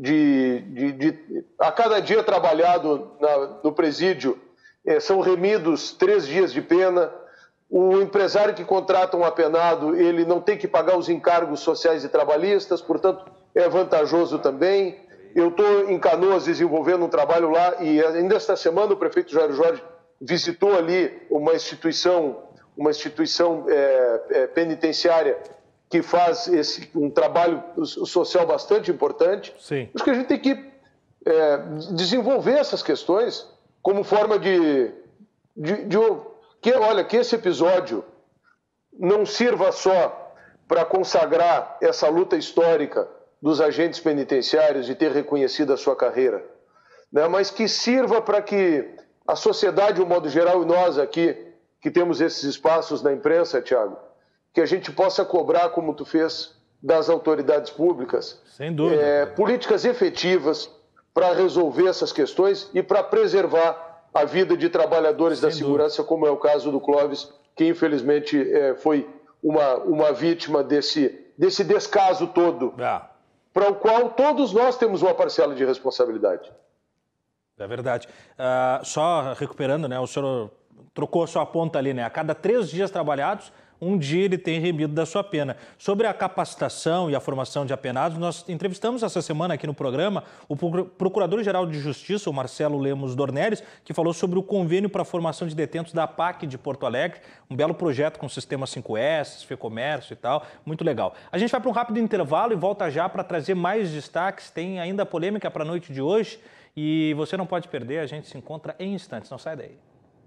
a cada dia trabalhado no presídio são remidos 3 dias de pena. O empresário que contrata um apenado, ele não tem que pagar os encargos sociais e trabalhistas, portanto é vantajoso também. Eu estou em Canoas desenvolvendo um trabalho lá e ainda esta semana o prefeito Jair Jorge visitou ali uma instituição penitenciária que faz um trabalho social bastante importante. Sim. Acho que a gente tem que desenvolver essas questões como forma que esse episódio não sirva só para consagrar essa luta histórica dos agentes penitenciários e ter reconhecido a sua carreira, né, mas que sirva para que a sociedade, de um modo geral, e nós aqui, que temos esses espaços na imprensa, Tiago, que a gente possa cobrar, como tu fez, das autoridades públicas, sem dúvida, políticas efetivas para resolver essas questões e para preservar a vida de trabalhadores da segurança, como é o caso do Clóvis, que infelizmente foi uma vítima desse descaso todo, para o qual todos nós temos uma parcela de responsabilidade. É verdade. Só recuperando, né? O senhor trocou a sua ponta ali, né? A cada 3 dias trabalhados, um dia ele tem remido da sua pena. Sobre a capacitação e a formação de apenados, nós entrevistamos essa semana aqui no programa o Procurador-Geral de Justiça, o Marcelo Lemos Dornelles, que falou sobre o convênio para a formação de detentos da APAC de Porto Alegre, um belo projeto com o sistema 5S, FEComércio e tal, muito legal. A gente vai para um rápido intervalo e volta já para trazer mais destaques, tem ainda polêmica para a noite de hoje e você não pode perder, a gente se encontra em instantes, não sai daí.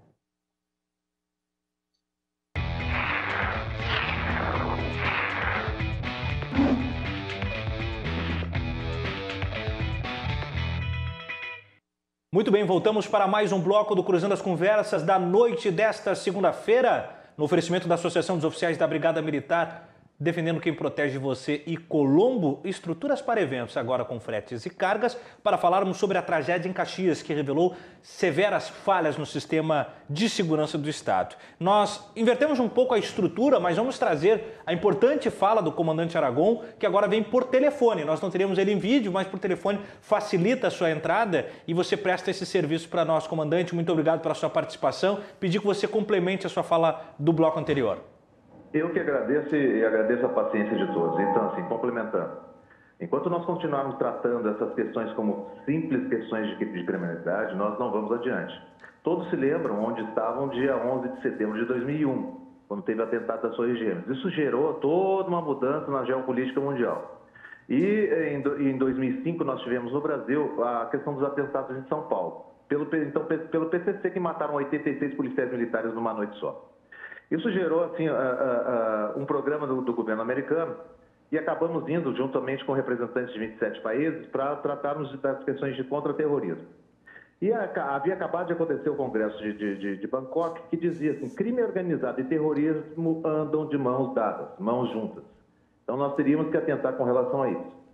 Muito bem, voltamos para mais um bloco do Cruzando as Conversas da noite desta segunda-feira, no oferecimento da Associação dos Oficiais da Brigada Militar, defendendo quem protege você, e Colombo, estruturas para eventos, agora com fretes e cargas, para falarmos sobre a tragédia em Caxias, que revelou severas falhas no sistema de segurança do Estado. Nós invertemos um pouco a estrutura, mas vamos trazer a importante fala do comandante Aragon, que agora vem por telefone. Nós não teremos ele em vídeo, mas por telefone facilita a sua entrada e você presta esse serviço para nós, comandante. Muito obrigado pela sua participação. Pedir que você complemente a sua fala do bloco anterior. Eu que agradeço e agradeço a paciência de todos. Então, assim, complementando. Enquanto nós continuarmos tratando essas questões como simples questões de criminalidade, nós não vamos adiante. Todos se lembram onde estavam dia 11 de setembro de 2001, quando teve o atentado das Torres Gêmeas. Isso gerou toda uma mudança na geopolítica mundial. E em 2005 nós tivemos no Brasil a questão dos atentados em São Paulo, pelo PCC, que mataram 86 policiais militares numa noite só. Isso gerou assim, um programa do governo americano e acabamos indo juntamente com representantes de 27 países para tratarmos das questões de contra-terrorismo. E havia acabado de acontecer o Congresso de Bangkok, que dizia assim, crime organizado e terrorismo andam de mãos dadas, mãos juntas. Então nós teríamos que atentar com relação a isso.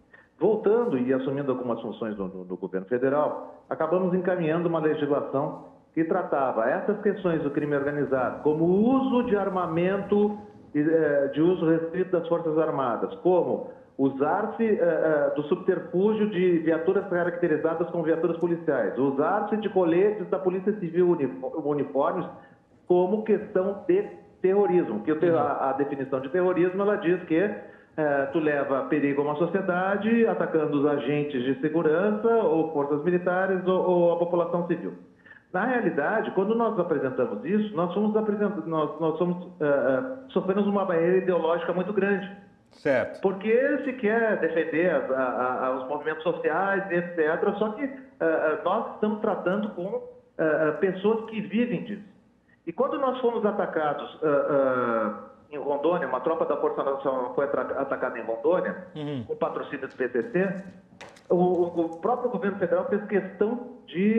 voltando e assumindo algumas funções do governo federal, acabamos encaminhando uma legislação que tratava essas questões do crime organizado, como o uso de armamento de uso restrito das Forças Armadas, como usar-se do subterfúgio de viaturas caracterizadas como viaturas policiais, usar-se de coletes da Polícia Civil uniformes como questão de terrorismo, que a definição de terrorismo, ela diz que tu leva perigo a uma sociedade atacando os agentes de segurança ou forças militares ou a população civil. Na realidade, quando nós apresentamos isso, nós sofremos uma barreira ideológica muito grande. Certo. Porque se quer defender os movimentos sociais, etc., só que nós estamos tratando com pessoas que vivem disso. E quando nós fomos atacados em Rondônia, uma tropa da Força Nacional foi atacada em Rondônia, com patrocínio do PCC, o próprio governo federal fez questão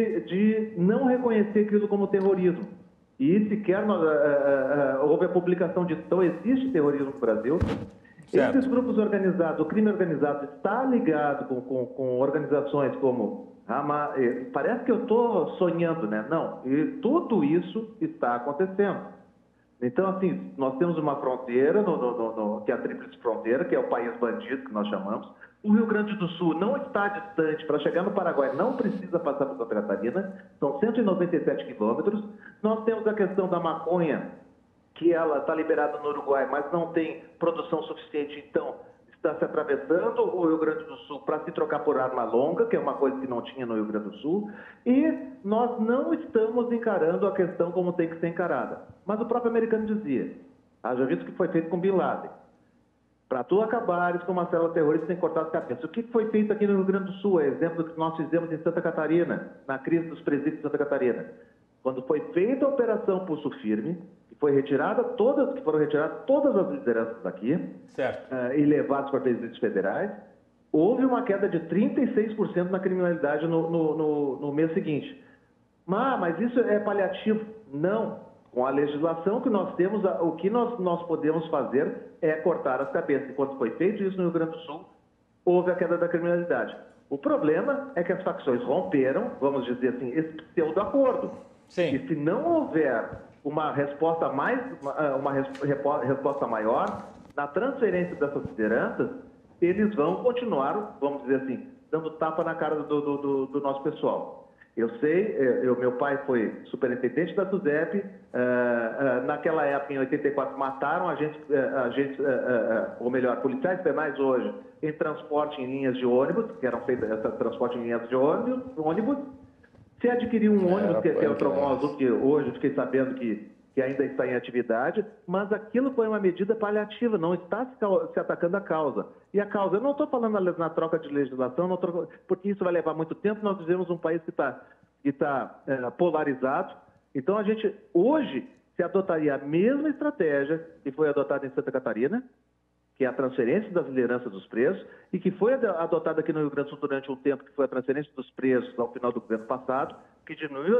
de não reconhecer aquilo como terrorismo. E sequer houve a publicação disso. Então, existe terrorismo no Brasil. Certo. Esses grupos organizados, o crime organizado está ligado com organizações como Hamas. Parece que eu estou sonhando, né? Não, e tudo isso está acontecendo. Então, assim, nós temos uma fronteira, que é a Tríplice Fronteira, que é o país bandido, que nós chamamos. O Rio Grande do Sul não está distante. Para chegar no Paraguai não precisa passar por Santa Catarina, são 197 quilômetros. Nós temos a questão da maconha, que ela está liberada no Uruguai, mas não tem produção suficiente, então está se atravessando o Rio Grande do Sul para se trocar por arma longa, que é uma coisa que não tinha no Rio Grande do Sul, e nós não estamos encarando a questão como tem que ser encarada. Mas o próprio americano dizia, haja visto que foi feito com Bin Laden, para tu acabares com uma célula terrorista sem cortar as cabeças. O que foi feito aqui no Rio Grande do Sul? É exemplo que nós fizemos em Santa Catarina, na crise dos presídios de Santa Catarina. Quando foi feita a Operação Pulso Firme, que foram retiradas todas as lideranças daqui, certo, e levadas para presídios federais, houve uma queda de 36% na criminalidade no mês seguinte. Mas isso é paliativo? Não. Com a legislação que nós temos, o que nós podemos fazer é cortar as cabeças. E quando foi feito isso no Rio Grande do Sul, houve a queda da criminalidade. O problema é que as facções romperam, vamos dizer assim, esse pseudo-acordo. Sim. E se não houver uma resposta maior na transferência dessas lideranças, eles vão continuar, vamos dizer assim, dando tapa na cara do nosso pessoal. Eu sei, meu pai foi superintendente da SUSEP, naquela época, em 84, mataram ou melhor, policiais penais hoje, em transporte em linhas de ônibus, que eram feitas transporte em linhas de ônibus. Se adquirir um ônibus, que é o Trovão Azul, que hoje fiquei sabendo que ainda está em atividade, mas aquilo foi uma medida paliativa, não está se atacando a causa. E a causa, eu não estou falando na troca de legislação, porque isso vai levar muito tempo, nós vivemos um país que está polarizado. Então, a gente, hoje, se adotaria a mesma estratégia que foi adotada em Santa Catarina, que é a transferência das lideranças dos presos, e que foi adotada aqui no Rio Grande do Sul durante um tempo, que foi a transferência dos presos ao final do governo passado, que diminuiu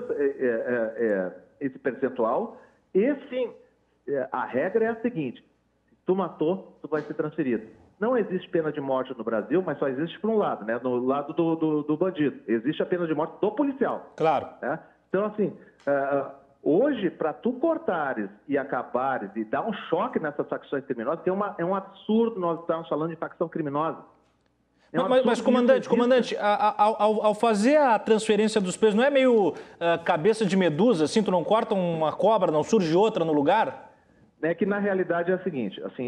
esse percentual. E sim, a regra é a seguinte: se tu matou, tu vai ser transferido. Não existe pena de morte no Brasil, mas só existe por um lado, né? No lado do bandido. Existe a pena de morte do policial. Claro. Né? Então, assim, hoje, para tu cortares e acabares e dar um choque nessas facções criminosas, é um absurdo nós estarmos falando de facção criminosa. Mas comandante, ao fazer a transferência dos presos, não é meio cabeça de medusa, assim, tu não corta uma cobra, não surge outra no lugar? É que na realidade é o seguinte, assim,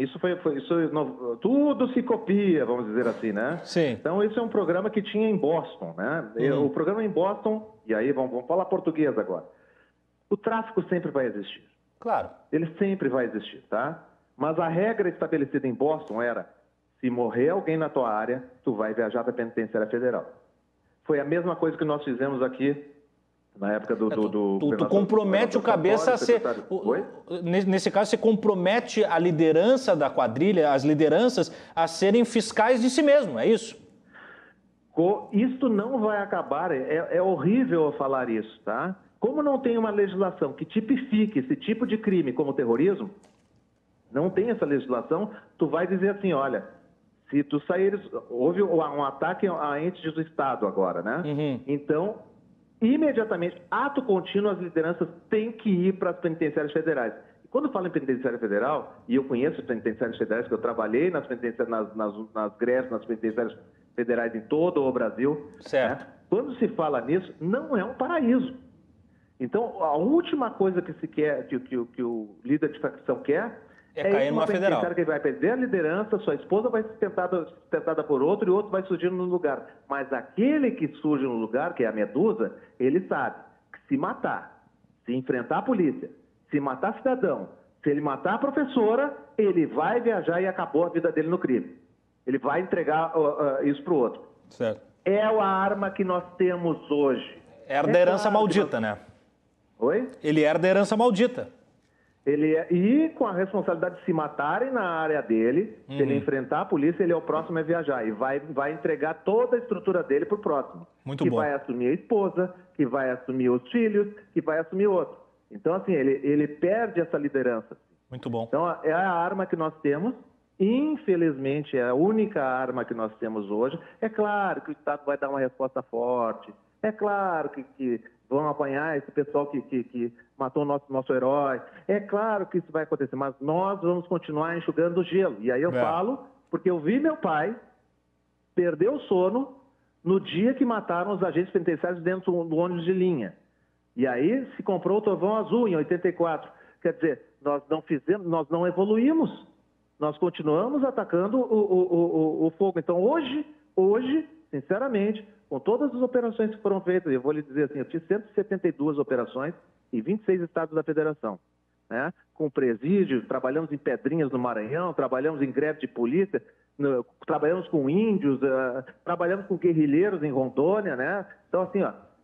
tudo se copia, vamos dizer assim, né? Sim. Então, isso é um programa que tinha em Boston, né? O programa em Boston, e aí vamos falar português agora. O tráfico sempre vai existir. Claro. Ele sempre vai existir, tá? Mas a regra estabelecida em Boston era: se morrer alguém na tua área, tu vai viajar para a penitenciária federal. Foi a mesma coisa que nós fizemos aqui na época Tu compromete o cabeça a ser... Nesse caso, você compromete a liderança da quadrilha, as lideranças, a serem fiscais de si mesmo, é isso? Isso não vai acabar, é horrível eu falar isso, tá? Como não tem uma legislação que tipifique esse tipo de crime como terrorismo, não tem essa legislação, tu vai dizer assim, olha, Se tu saíres... Houve um ataque a entes do Estado agora, né? Então, imediatamente, ato contínuo, as lideranças têm que ir para as penitenciárias federais. E quando eu falo em penitenciária federal, e eu conheço as penitenciárias federais, porque eu trabalhei nas greves, nas penitenciárias federais em todo o Brasil. Certo. Né? Quando se fala nisso, não é um paraíso. Então, a última coisa que se quer, que o líder de facção quer, é cair numa federal. Que vai perder a liderança, sua esposa vai ser sustentada por outro e outro vai surgir no lugar. Mas aquele que surge no lugar, que é a Medusa, ele sabe que se matar, se enfrentar a polícia, se matar cidadão, se ele matar a professora, ele vai viajar e acabou a vida dele no crime. Ele vai entregar isso para o outro. Certo. É a arma que nós temos hoje. Herda a herança maldita, né? Oi? Ele herda a herança maldita. E com a responsabilidade de se matarem na área dele, se ele enfrentar a polícia, ele é o próximo a viajar. E vai entregar toda a estrutura dele para o próximo. Muito que bom. Vai assumir a esposa, que vai assumir os filhos, que vai assumir outro. Então, assim, ele perde essa liderança. Muito bom. Então, é a arma que nós temos. Infelizmente, é a única arma que nós temos hoje. É claro que o Estado vai dar uma resposta forte. É claro que vão apanhar esse pessoal que matou o nosso herói. É claro que isso vai acontecer, mas nós vamos continuar enxugando o gelo. E aí eu falo, porque eu vi meu pai perder o sono no dia que mataram os agentes penitenciários dentro do ônibus de linha. E aí se comprou o Trovão Azul em 84. Quer dizer, nós não evoluímos. Nós continuamos atacando o fogo. Então hoje, sinceramente, com todas as operações que foram feitas, eu vou lhe dizer assim, eu fiz 172 operações em 26 estados da federação, né? Com presídio, trabalhamos em Pedrinhas no Maranhão, trabalhamos em greve de polícia, trabalhamos com índios, trabalhamos com guerrilheiros em Rondônia, né? Então, assim,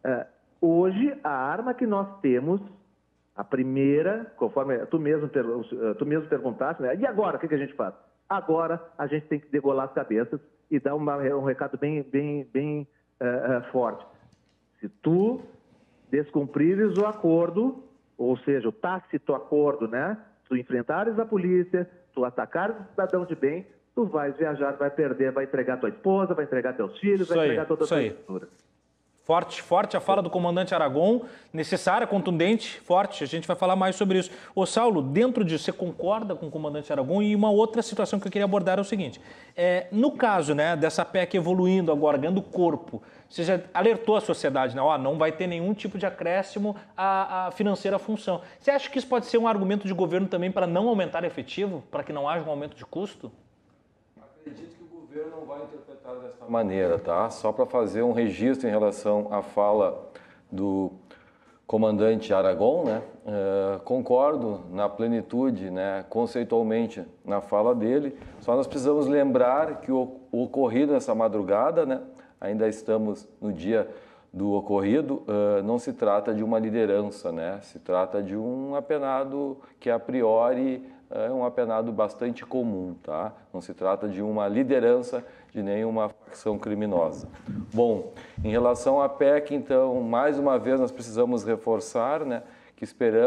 hoje a arma que nós temos, a primeira, conforme tu mesmo perguntaste, né? E agora, o que a gente faz? Agora a gente tem que degolar as cabeças e dar um recado bem forte. Se tu descumprires o acordo, ou seja, o tácito acordo, né? Tu enfrentares a polícia, tu atacares o cidadão de bem, tu vais viajar, vai perder, vai entregar tua esposa, vai entregar teus filhos, vai entregar toda a tua estrutura. Forte a fala do comandante Aragon, necessária, contundente, forte. A gente vai falar mais sobre isso. Ô Saulo, dentro disso, você concorda com o comandante Aragon? E uma outra situação que eu queria abordar é o seguinte. No caso, né, dessa PEC evoluindo agora, ganhando corpo, você já alertou a sociedade, né? Não vai ter nenhum tipo de acréscimo à financeira função. Você acha que isso pode ser um argumento de governo também para não aumentar efetivo? Para que não haja um aumento de custo? Acredito que o governo não vai interpretar dessa maneira, tá? Só para fazer um registro em relação à fala do comandante Aragon, né? Concordo na plenitude, né? Conceitualmente na fala dele. Só nós precisamos lembrar que o ocorrido nessa madrugada, né? Ainda estamos no dia do ocorrido, não se trata de uma liderança, né? Se trata de um apenado que a priori é um apenado bastante comum, tá? Não se trata de uma liderança de nenhuma facção criminosa. Bom, em relação à PEC, então, mais uma vez nós precisamos reforçar, né, que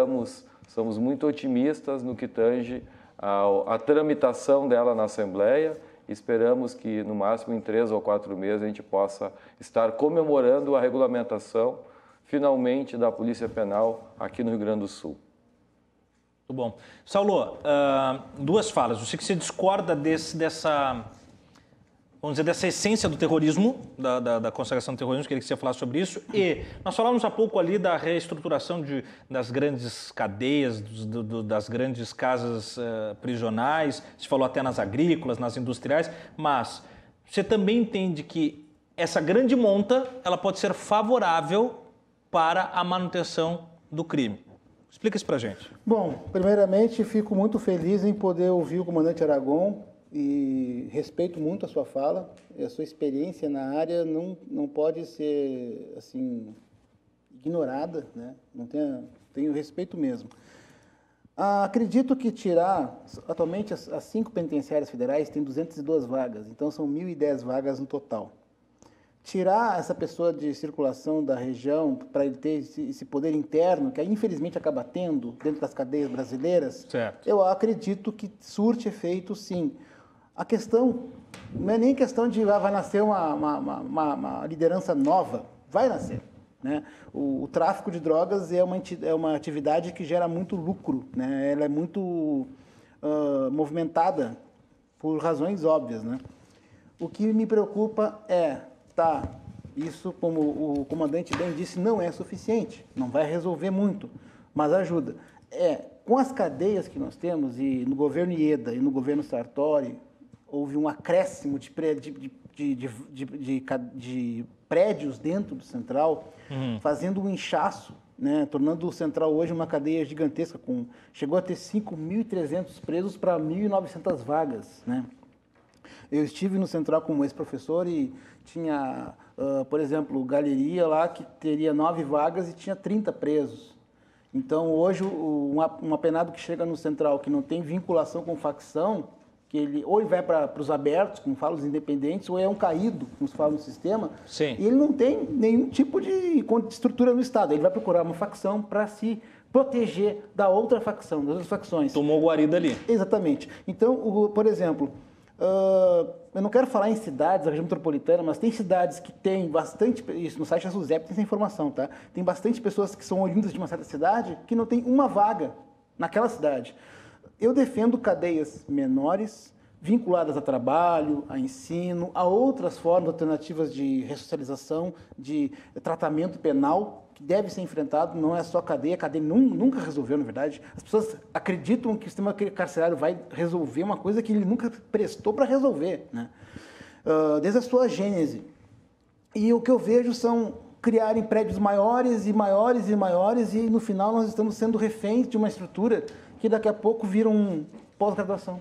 somos muito otimistas no que tange a tramitação dela na Assembleia. Esperamos que, no máximo, em 3 ou 4 meses, a gente possa estar comemorando a regulamentação, finalmente, da Polícia Penal aqui no Rio Grande do Sul. Muito bom. Saulo, 2 falas. Eu sei que você discorda dessa essência do terrorismo, da consagração do terrorismo, queria que você falasse sobre isso. E nós falamos há pouco ali da reestruturação das grandes cadeias, das grandes casas prisionais, você falou até nas agrícolas, nas industriais, mas você também entende que essa grande monta, ela pode ser favorável para a manutenção do crime. Explica isso pra gente. Bom, primeiramente fico muito feliz em poder ouvir o comandante Aragon e respeito muito a sua fala. A sua experiência na área não pode ser assim ignorada, né? Tenho respeito mesmo. Acredito que atualmente as 5 penitenciárias federais têm 202 vagas, então são 1.010 vagas no total. Tirar essa pessoa de circulação da região para ele ter esse poder interno, que infelizmente acaba tendo dentro das cadeias brasileiras, certo. Eu acredito que surte efeito, sim. A questão Não é nem questão de vai nascer uma liderança nova. Vai nascer. Né? O tráfico de drogas é uma atividade que gera muito lucro. Né? Ela é muito movimentada por razões óbvias. Né? O que me preocupa isso, como o comandante bem disse, não é suficiente. Não vai resolver muito, mas ajuda. Com as cadeias que nós temos, e no governo Ieda e no governo Sartori, houve um acréscimo de prédios dentro do Central, fazendo um inchaço, né, tornando o Central hoje uma cadeia gigantesca, chegou a ter 5.300 presos para 1.900 vagas. Né? Eu estive no Central como ex-professor e tinha, por exemplo, galeria lá que teria 9 vagas e tinha 30 presos. Então, hoje, um apenado que chega no Central, que não tem vinculação com facção, que ele vai para os abertos, como falam os independentes, ou é um caído, como se fala no sistema, Sim. E ele não tem nenhum tipo de estrutura no Estado. Ele vai procurar uma facção para se proteger da outra facção, das outras facções. Tomou guarida ali. Exatamente. Então, por exemplo, eu não quero falar em cidades da região metropolitana, mas tem cidades que tem bastante, isso no site da SUSEP tem essa informação, tá? Tem bastante pessoas que são oriundas de uma certa cidade que não tem uma vaga naquela cidade. Eu defendo cadeias menores, vinculadas a trabalho, a ensino, a outras formas alternativas de ressocialização, de tratamento penal, que deve ser enfrentado, não é só a cadeia nunca resolveu, na verdade. As pessoas acreditam que o sistema carcerário vai resolver uma coisa que ele nunca prestou para resolver, né? Desde a sua gênese. E o que eu vejo são criarem prédios maiores e maiores e maiores, e no final nós estamos sendo reféns de uma estrutura que daqui a pouco vira um pós-graduação.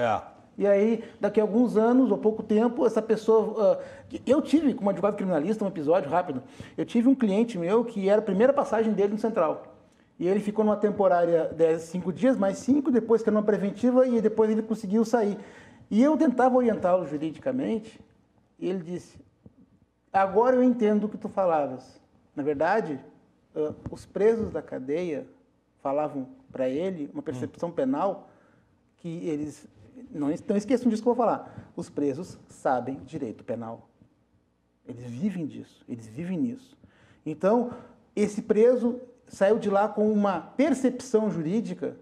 E aí, daqui a alguns anos, ou pouco tempo, essa pessoa... eu tive, como advogado criminalista, um episódio rápido, eu tive um cliente meu que era a primeira passagem dele no Central. E ele ficou numa temporária de 5 dias, mais 5, depois que era uma preventiva, e depois ele conseguiu sair. E eu tentava orientá-lo juridicamente, e ele disse, agora eu entendo o que tu falavas. Na verdade, os presos da cadeia falavam para ele uma percepção penal que eles... Não esqueçam disso que eu vou falar. Os presos sabem direito penal. Eles vivem disso, eles vivem nisso. Então, esse preso saiu de lá com uma percepção jurídica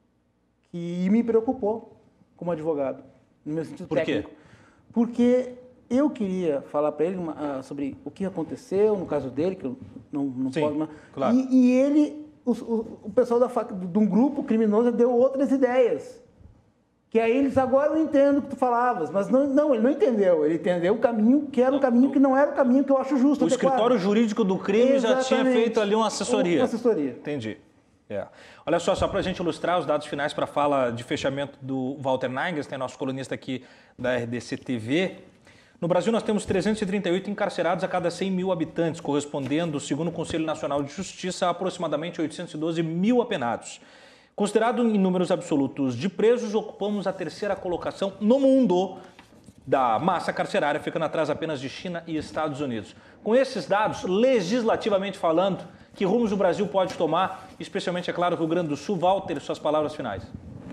que me preocupou como advogado, no meu sentido técnico. Por quê? Porque eu queria falar para ele sobre o que aconteceu, no caso dele, que eu não posso... Claro. E ele, o pessoal de um grupo criminoso deu outras ideias. Que aí eles agora não entendem o que tu falavas, mas não, ele não entendeu. Ele entendeu o caminho que era um caminho que não era o caminho que eu acho justo. O escritório jurídico do crime já tinha feito ali uma assessoria. Uma assessoria. Entendi. Olha só para a gente ilustrar os dados finais para a fala de fechamento do Walter Naingas, tem nosso colunista aqui da RDC TV. No Brasil, nós temos 338 encarcerados a cada 100 mil habitantes, correspondendo, segundo o Conselho Nacional de Justiça, a aproximadamente 812 mil apenados. Considerado em números absolutos de presos, ocupamos a 3ª colocação no mundo da massa carcerária, ficando atrás apenas de China e Estados Unidos. Com esses dados, legislativamente falando, que rumos o Brasil pode tomar, especialmente, é claro, o Rio Grande do Sul? Walter, suas palavras finais.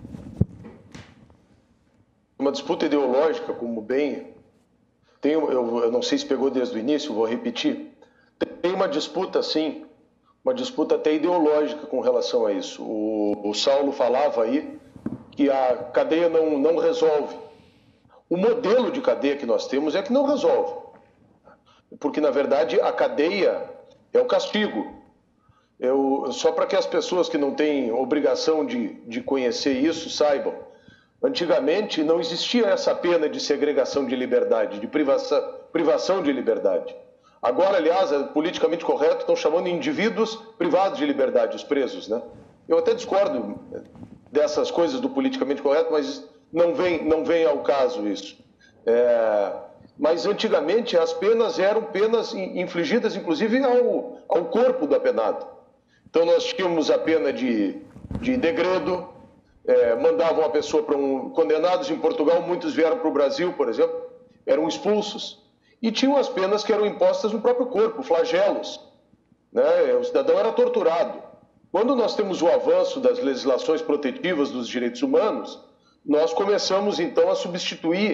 Uma disputa ideológica, como bem... eu não sei se pegou desde o início, vou repetir. Tem uma disputa, sim, uma disputa até ideológica com relação a isso. O Saulo falava aí que a cadeia não resolve. O modelo de cadeia que nós temos é que não resolve. Porque, na verdade, a cadeia é o castigo. Só para que as pessoas que não têm obrigação de conhecer isso saibam. Antigamente não existia essa pena de segregação de liberdade, de privação de liberdade. Agora, aliás, é politicamente correto, estão chamando indivíduos privados de liberdade, os presos, né? Eu até discordo dessas coisas do politicamente correto, mas não vem ao caso isso. Mas antigamente as penas eram penas infligidas, inclusive, ao corpo do apenado. Então nós tínhamos a pena de degredo, mandavam a pessoa para condenados em Portugal, muitos vieram para o Brasil, por exemplo, eram expulsos. E tinham as penas que eram impostas no próprio corpo, flagelos, né? O cidadão era torturado. Quando nós temos o avanço das legislações protetivas dos direitos humanos, nós começamos então a substituir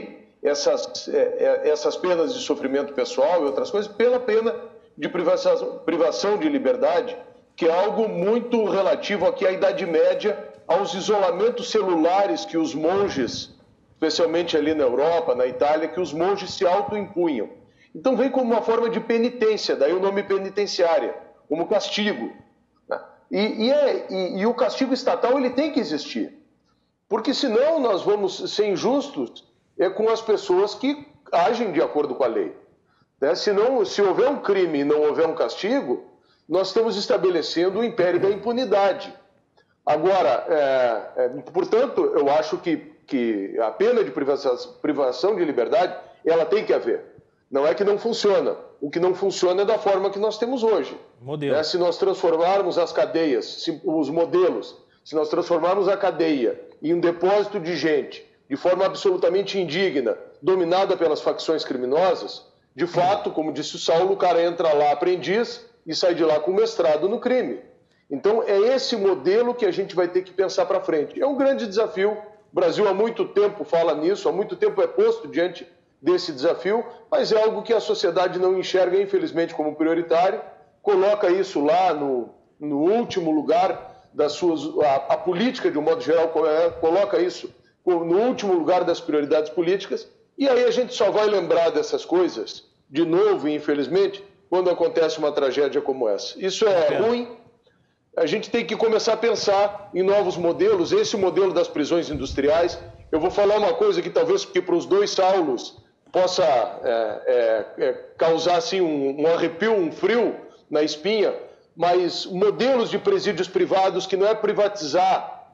essas penas de sofrimento pessoal e outras coisas pela pena de privação de liberdade, que é algo muito relativo aqui à Idade Média, aos isolamentos celulares que os monges, especialmente ali na Europa, na Itália, que os monges se autoimpunham. Então vem como uma forma de penitência, daí o nome penitenciária, como castigo. Né? E o castigo estatal ele tem que existir, porque senão nós vamos ser injustos com as pessoas que agem de acordo com a lei. Né? Se houver um crime e não houver um castigo, nós estamos estabelecendo o império da impunidade. Agora, portanto, eu acho que a pena de privação de liberdade, ela tem que haver. Não é que não funciona. O que não funciona é da forma que nós temos hoje. Modelo. Se nós transformarmos as cadeias, os modelos, se nós transformarmos a cadeia em um depósito de gente de forma absolutamente indigna, dominada pelas facções criminosas, de fato, como disse o Saulo, o cara entra lá aprendiz e sai de lá com mestrado no crime. Então, é esse modelo que a gente vai ter que pensar para frente. É um grande desafio. O Brasil há muito tempo fala nisso, há muito tempo é posto diante desse desafio, mas é algo que a sociedade não enxerga, infelizmente, como prioritário, coloca isso lá no último lugar das suas... A política, de um modo geral, coloca isso no último lugar das prioridades políticas, e aí a gente só vai lembrar dessas coisas, de novo, infelizmente, quando acontece uma tragédia como essa. Isso é ruim. A gente tem que começar a pensar em novos modelos, esse modelo das prisões industriais. Eu vou falar uma coisa que talvez que para os dois Saulos possa causar assim, um arrepio, um frio na espinha, mas modelos de presídios privados que não é privatizar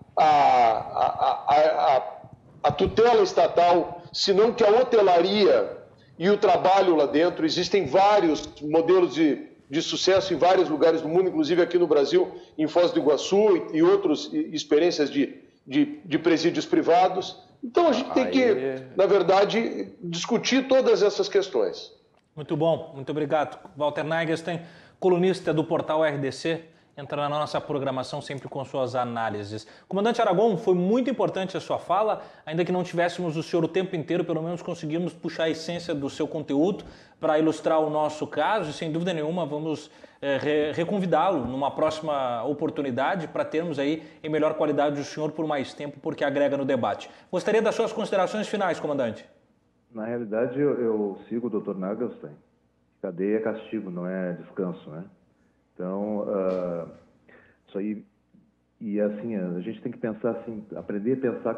a tutela estatal, senão que a hotelaria e o trabalho lá dentro. Existem vários modelos de sucesso em vários lugares do mundo, inclusive aqui no Brasil, em Foz do Iguaçu e outras experiências de presídios privados. Então a gente tem que, na verdade, discutir todas essas questões. Muito bom, muito obrigado. Walter Nagelstein, colunista do portal RDC, entra na nossa programação sempre com suas análises. Comandante Aragão, foi muito importante a sua fala, ainda que não tivéssemos o senhor o tempo inteiro, pelo menos conseguimos puxar a essência do seu conteúdo para ilustrar o nosso caso e, sem dúvida nenhuma, vamos reconvidá-lo numa próxima oportunidade para termos aí em melhor qualidade o senhor por mais tempo, porque agrega no debate. Gostaria das suas considerações finais, comandante. Na realidade, eu sigo o Dr. Nagelstein. Cadeia é castigo, não é descanso, né? Então, isso aí, e assim, a gente tem que pensar assim, aprender a pensar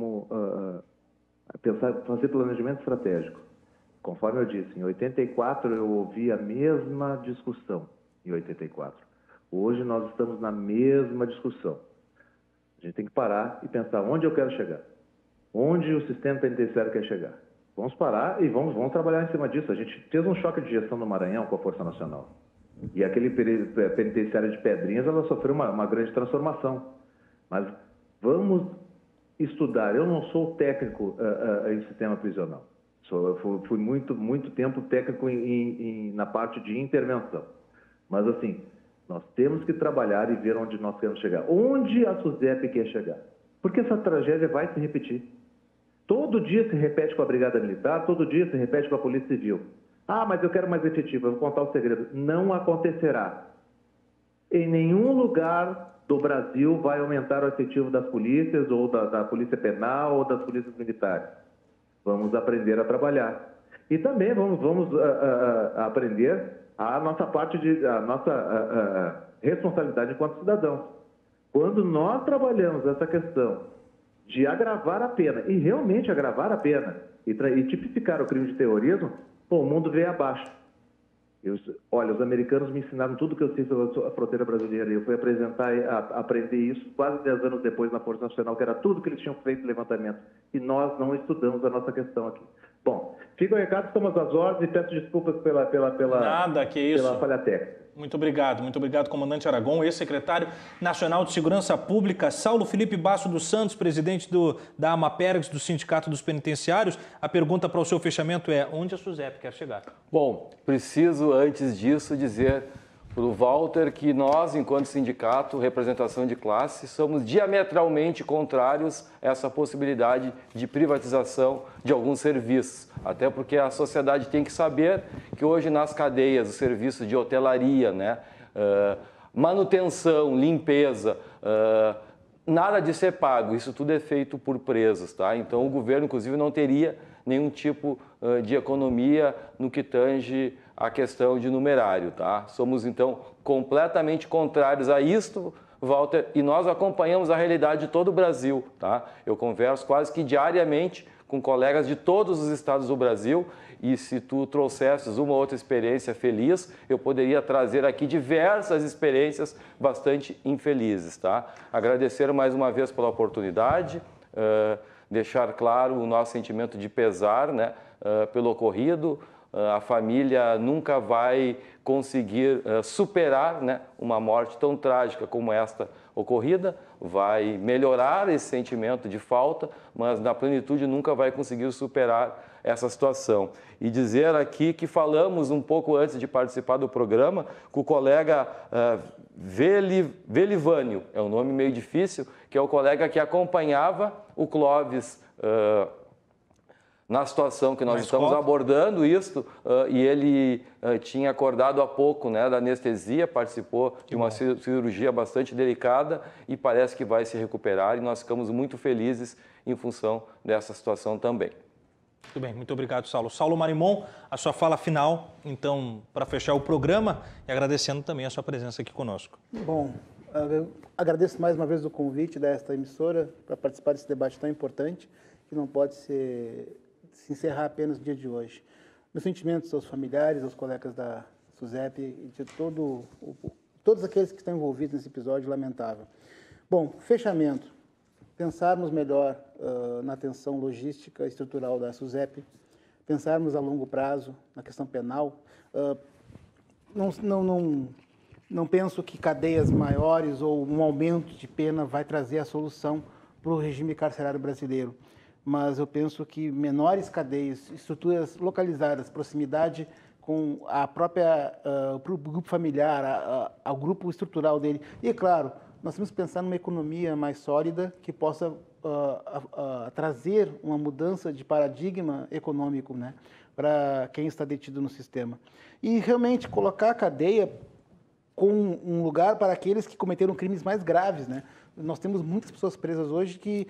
fazer planejamento estratégico. Conforme eu disse, em 84 eu ouvi a mesma discussão, em 84. Hoje nós estamos na mesma discussão. A gente tem que parar e pensar onde eu quero chegar, onde o sistema penitenciário quer chegar. Vamos parar e vamos trabalhar em cima disso. A gente fez um choque de gestão no Maranhão com a Força Nacional. E aquele penitenciário de Pedrinhas, ela sofreu uma grande transformação. Mas vamos estudar. Eu não sou técnico em sistema prisional. Fui muito tempo técnico na parte de intervenção. Mas, assim, nós temos que trabalhar e ver onde nós queremos chegar. Onde a SUSEP quer chegar. Porque essa tragédia vai se repetir. Todo dia se repete com a Brigada Militar, todo dia se repete com a Polícia Civil. Ah, mas eu quero mais efetivo, eu vou contar o segredo. Não acontecerá. Em nenhum lugar do Brasil vai aumentar o efetivo das polícias, ou da Polícia Penal, ou das polícias militares. Vamos aprender a trabalhar. E também vamos aprender a nossa responsabilidade enquanto cidadãos. Quando nós trabalhamos essa questão de agravar a pena, e realmente agravar a pena, e tipificar o crime de terrorismo, o mundo veio abaixo. Olha, os americanos me ensinaram tudo que eu sei sobre a fronteira brasileira. Eu fui aprender isso quase 10 anos depois na Força Nacional, que era tudo que eles tinham feito levantamento. E nós não estudamos a nossa questão aqui. Bom, fica o recado, estamos às ordens e peço desculpas pela falha técnica. Muito obrigado, comandante Aragão, ex-secretário nacional de Segurança Pública, Saulo Felipe Basso dos Santos, presidente da AMAPERGS, do Sindicato dos Penitenciários. A pergunta para o seu fechamento é: onde a SUSEP quer chegar? Bom, preciso, antes disso, dizer para o Walter que nós, enquanto sindicato, representação de classe, somos diametralmente contrários a essa possibilidade de privatização de alguns serviços. Até porque a sociedade tem que saber que hoje nas cadeias, os serviços de hotelaria, né, manutenção, limpeza, nada disso é pago, isso tudo é feito por presos, tá? Então o governo, inclusive, não teria nenhum tipo de economia no que tange a questão de numerário, tá? Somos, então, completamente contrários a isto, Walter, e nós acompanhamos a realidade de todo o Brasil, tá? Eu converso quase que diariamente com colegas de todos os estados do Brasil e se tu trouxesses uma outra experiência feliz, eu poderia trazer aqui diversas experiências bastante infelizes, tá? Agradecer mais uma vez pela oportunidade, deixar claro o nosso sentimento de pesar, né, pelo ocorrido. A família nunca vai conseguir superar, né, uma morte tão trágica como esta ocorrida, vai melhorar esse sentimento de falta, mas na plenitude nunca vai conseguir superar essa situação. E dizer aqui que falamos um pouco antes de participar do programa com o colega Velivânio, é um nome meio difícil, que é o colega que acompanhava o Clóvis na situação que nós estamos abordando isso, e ele tinha acordado há pouco, né, da anestesia, participou de uma cirurgia bastante delicada e parece que vai se recuperar e nós ficamos muito felizes em função dessa situação também. Muito bem, muito obrigado, Saulo. Saulo Marimon, a sua fala final, então, para fechar o programa e agradecendo também a sua presença aqui conosco. Bom, eu agradeço mais uma vez o convite desta emissora para participar desse debate tão importante, que não pode se encerrar apenas no dia de hoje. Meus sentimentos aos familiares, aos colegas da SUSEP e de todos aqueles que estão envolvidos nesse episódio lamentável. Bom, fechamento. Pensarmos melhor na atenção logística e estrutural da SUSEP, pensarmos a longo prazo na questão penal. Não penso que cadeias maiores ou um aumento de pena vai trazer a solução para o regime carcerário brasileiro. Mas eu penso que menores cadeias, estruturas localizadas, proximidade com a própria o grupo familiar, ao grupo estrutural dele. E, é claro, nós temos que pensar numa economia mais sólida que possa trazer uma mudança de paradigma econômico, né, para quem está detido no sistema. E realmente colocar a cadeia com um lugar para aqueles que cometeram crimes mais graves, né? Nós temos muitas pessoas presas hoje que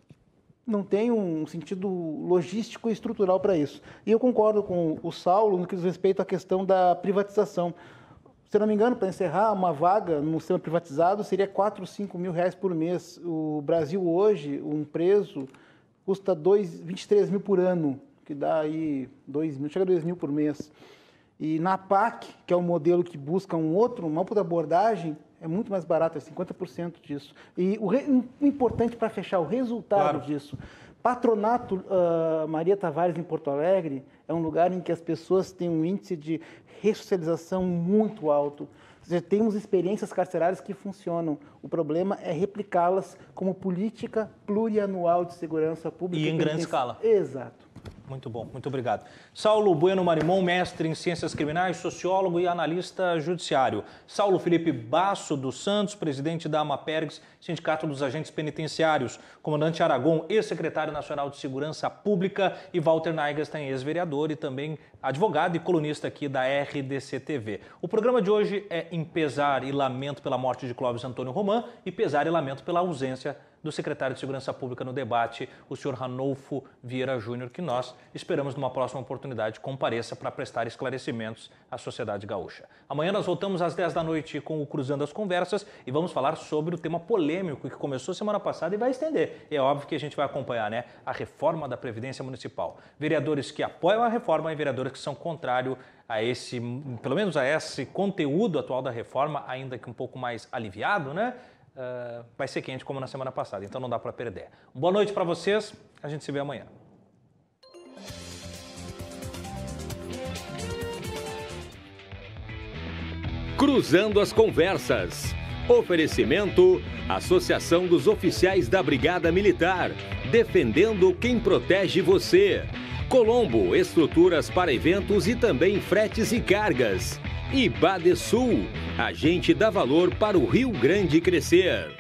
não tem um sentido logístico e estrutural para isso. E eu concordo com o Saulo no que diz respeito à questão da privatização. Se não me engano, para encerrar, uma vaga no sistema privatizado seria 4, 5 mil reais por mês. O Brasil hoje, um preso, custa 23 mil por ano, que dá aí 2 mil, chega a 2 mil por mês. E na PAC, que é um modelo que busca uma outra abordagem, é muito mais barato, é 50% disso. E o importante para fechar, o resultado disso. Patronato Maria Tavares, em Porto Alegre, é um lugar em que as pessoas têm um índice de ressocialização muito alto. Ou seja, temos experiências carcerárias que funcionam. O problema é replicá-las como política plurianual de segurança pública. E em grande escala. Exato. Muito bom, muito obrigado. Saulo Bueno Marimon, mestre em Ciências Criminais, sociólogo e analista judiciário. Saulo Felipe Basso dos Santos, presidente da AMAPERGS, Sindicato dos Agentes Penitenciários. Comandante Aragon, ex-secretário nacional de Segurança Pública. E Walter Neigerstein, ex-vereador e também advogado e colunista aqui da RDC-TV. O programa de hoje é em pesar e lamento pela morte de Clóvis Antônio Roman e pesar e lamento pela ausência do secretário de Segurança Pública no debate, o senhor Ranolfo Vieira Júnior, que nós esperamos numa próxima oportunidade compareça para prestar esclarecimentos à sociedade gaúcha. Amanhã nós voltamos às 10 da noite com o Cruzando as Conversas e vamos falar sobre o tema polêmico que começou semana passada e vai estender. É óbvio que a gente vai acompanhar, né, a reforma da Previdência Municipal. Vereadores que apoiam a reforma e vereadores que são contrários a esse, pelo menos a esse conteúdo atual da reforma, ainda que um pouco mais aliviado, né? Vai ser quente como na semana passada, então não dá para perder. Boa noite para vocês, a gente se vê amanhã. Cruzando as Conversas. Oferecimento: Associação dos Oficiais da Brigada Militar, defendendo quem protege você. Colombo, estruturas para eventos e também fretes e cargas. e Badesul, a gente dá valor para o Rio Grande crescer.